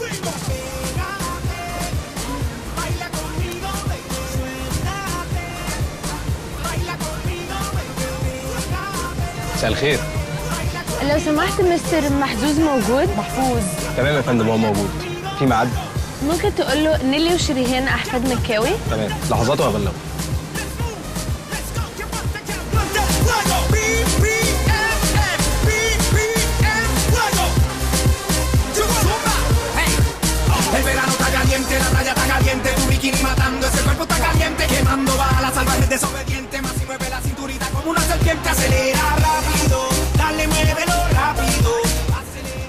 M: مساء الخير.
B: لو سمحت مستر محظوظ موجود؟
M: محفوظ تمام يا فندم، هو موجود. في ميعاد؟
B: ممكن تقول له نيلي وشريهان احفاد مكاوي؟
M: تمام، لحظات وهبلغه.
J: El verano está caliente, la playa está caliente.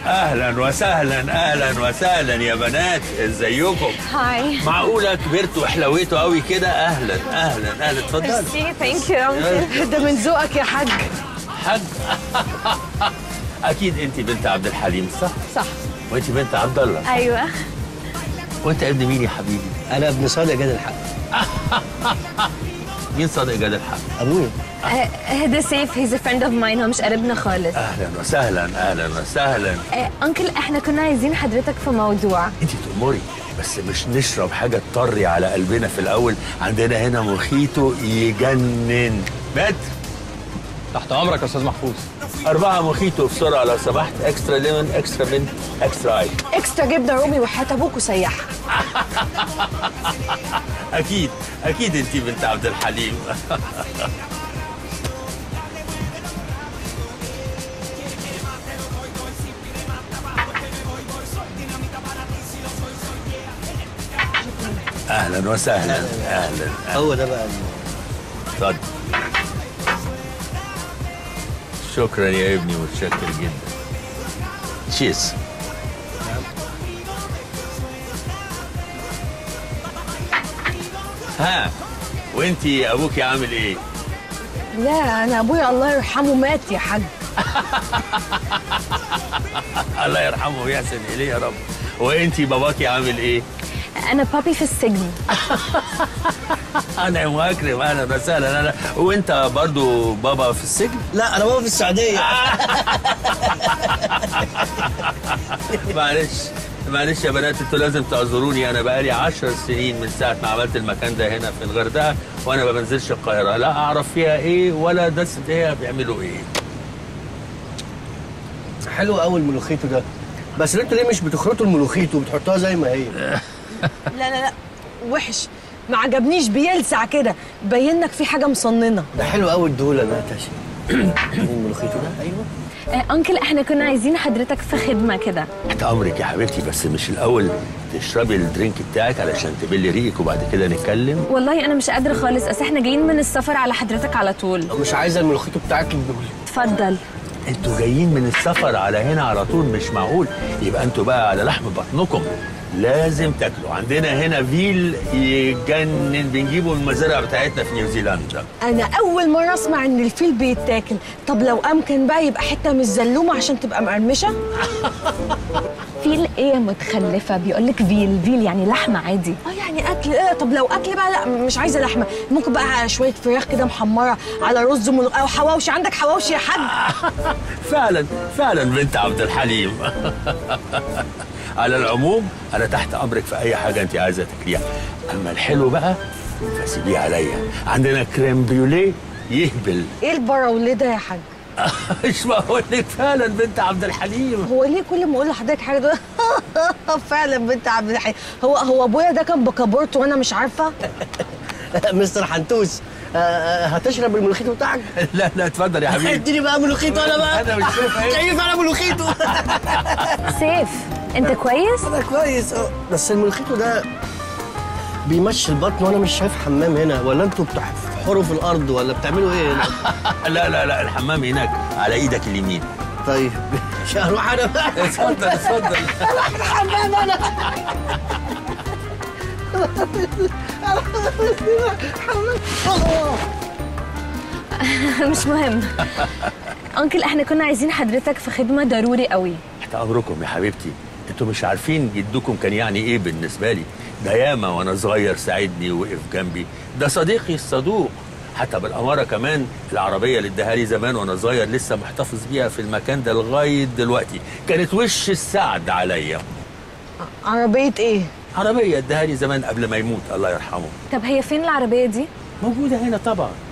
O: اهلا وسهلا اهلا وسهلا يا بنات، ازيكم؟
B: هاي.
O: معقوله كبرتوا وحلويتوا قوي كده؟ اهلا اهلا اهلا، اتفضلي.
B: ميرسي، ثانك يو انكل.
C: ده من ذوقك يا حاج.
O: حاج اكيد انت بنت عبد الحليم صح؟
C: صح.
O: وانت بنت عبد الله؟
B: ايوه.
O: وانت ابن مين يا حبيبي؟
E: انا ابن صادق جاد الحق.
O: مين صادق جاد الحق؟
E: ابويا.
B: هذا سيف، هيز فريند اوف ماين، هو مش قريبنا خالص.
O: اهلا وسهلا اهلا وسهلا.
B: انكل احنا كنا عايزين حضرتك في موضوع.
O: انت تأمري، بس مش نشرب حاجه تطري على قلبنا في الاول. عندنا هنا موخيتو يجنن. بات
N: تحت امرك يا استاذ محفوظ.
O: 4 موخيتو بسرعه لو سمحت، اكسترا ليمون اكسترا منت اكسترا اي.
C: اكسترا جبنه رومي وحياه ابوك وسيحها.
O: اكيد اكيد انت بنت عبد الحليم. اهلا وسهلا اهلا.
E: هو ده بقى.
O: اتفضل. شكرا يا ابني، متشكر جدا. تشيز. ها وانتي ابوكي عامل ايه؟
C: لا انا ابويا الله يرحمه مات يا حاج.
O: الله يرحمه ويحسن اليه يا رب. وانتي باباكي عامل ايه؟
B: انا بابي في السجن.
O: انا مكرم، اهلا وسهلا. انا وانت برضو بابا في السجن؟
E: لا انا بابا في السعوديه.
O: معلش يا بنات، انتوا لازم تعذروني. انا بقالي 10 سنين من ساعه ما عملت المكان ده هنا في الغردقه وانا ما بنزلش القاهره، لا اعرف فيها ايه ولا دست هي بيعملوا ايه.
E: حلو قوي الملوخيتو ده، بس انتوا ليه مش بتخرطوا الملوخيتو وبتحطوها زي ما هي؟
C: لا لا لا وحش، ما عجبنيش، بيلسع كده، باين لك في حاجه مصننه.
E: ده حلو قوي الدوله ده تاشي. الملوخيتو ده ايوه.
B: انكل احنا كنا عايزين حضرتك في خدمه كده.
O: تحت امرك يا حبيبتي، بس مش الاول تشربي الدرينك بتاعك علشان تبلي ريقك وبعد كده نتكلم؟
B: والله انا مش قادره خالص، اصل احنا جايين من السفر على حضرتك على طول.
E: مش عايزه الملوخيتو بتاعك الدولي.
B: اتفضل.
O: انتوا جايين من السفر على هنا على طول؟ مش معقول. يبقى انتوا بقى على لحم بطنكم، لازم تاكلوا. عندنا هنا فيل يجنن، بنجيبه من المزارع بتاعتنا في نيوزيلندا.
C: انا اول مره اسمع ان الفيل بيتاكل. طب لو امكن بقى يبقى حته من الزلومه عشان تبقى مقرمشه.
B: فيل ايه يا متخلفه؟ بيقولك فيل يعني لحمه عادي.
C: يعني اكل ايه؟ طب لو اكل بقى لا مش عايزه لحمه، ممكن بقى شويه فراخ كده محمره على رز او حواوشي. عندك حواوشي يا حاج؟
O: فعلا بنت عبد الحليم. على العموم انا تحت امرك في اي حاجه انت عايزه تاكليها، اما الحلو بقى فسيبيه عليا. عندنا كريم بريوليه يهبل.
C: ايه البراوليه ده يا حاج؟
O: مش بقول لك فعلا بنت عبد الحليم.
C: هو ليه كل ما اقول لحضرتك حاجه ده فعلا بنت عبد الحليم؟ هو ابويا ده كان بكابورت وانا مش عارفه.
E: مستر حنتوس هتشرب الملوخيتو بتاعك؟
O: لا اتفضل يا حبيبي.
E: اديني بقى ملوخيتو انا بقى.
O: انا مش شايف ايه.
E: كيف انا ملوخيتو.
B: سيف انت كويس؟
E: انا كويس بس الملوخيتو ده بيمشي البطن وانا مش شايف حمام هنا، ولا انتوا بتحفروا في الارض ولا بتعملوا ايه هنا؟
O: لا الحمام هناك على ايدك اليمين.
E: طيب مش هروح انا بقى.
O: اتفضل
E: اروح الحمام انا.
B: مش مهم. انكل احنا كنا عايزين حضرتك في خدمه ضروري قوي.
O: تحت امركم يا حبيبتي. انتوا مش عارفين جدكم كان يعني ايه بالنسبه لي. ده ياما وانا صغير ساعدني ووقف جنبي، ده صديقي الصدوق. حتى بالاماره كمان العربيه اللي اداها لي زمان وانا صغير لسه محتفظ بيها في المكان ده لغايه دلوقتي، كانت وش السعد عليا.
C: عربيه ايه؟
O: عربيه اداها لي زمان قبل ما يموت الله يرحمه.
B: طب هي فين العربيه دي؟
O: موجوده هنا طبعا.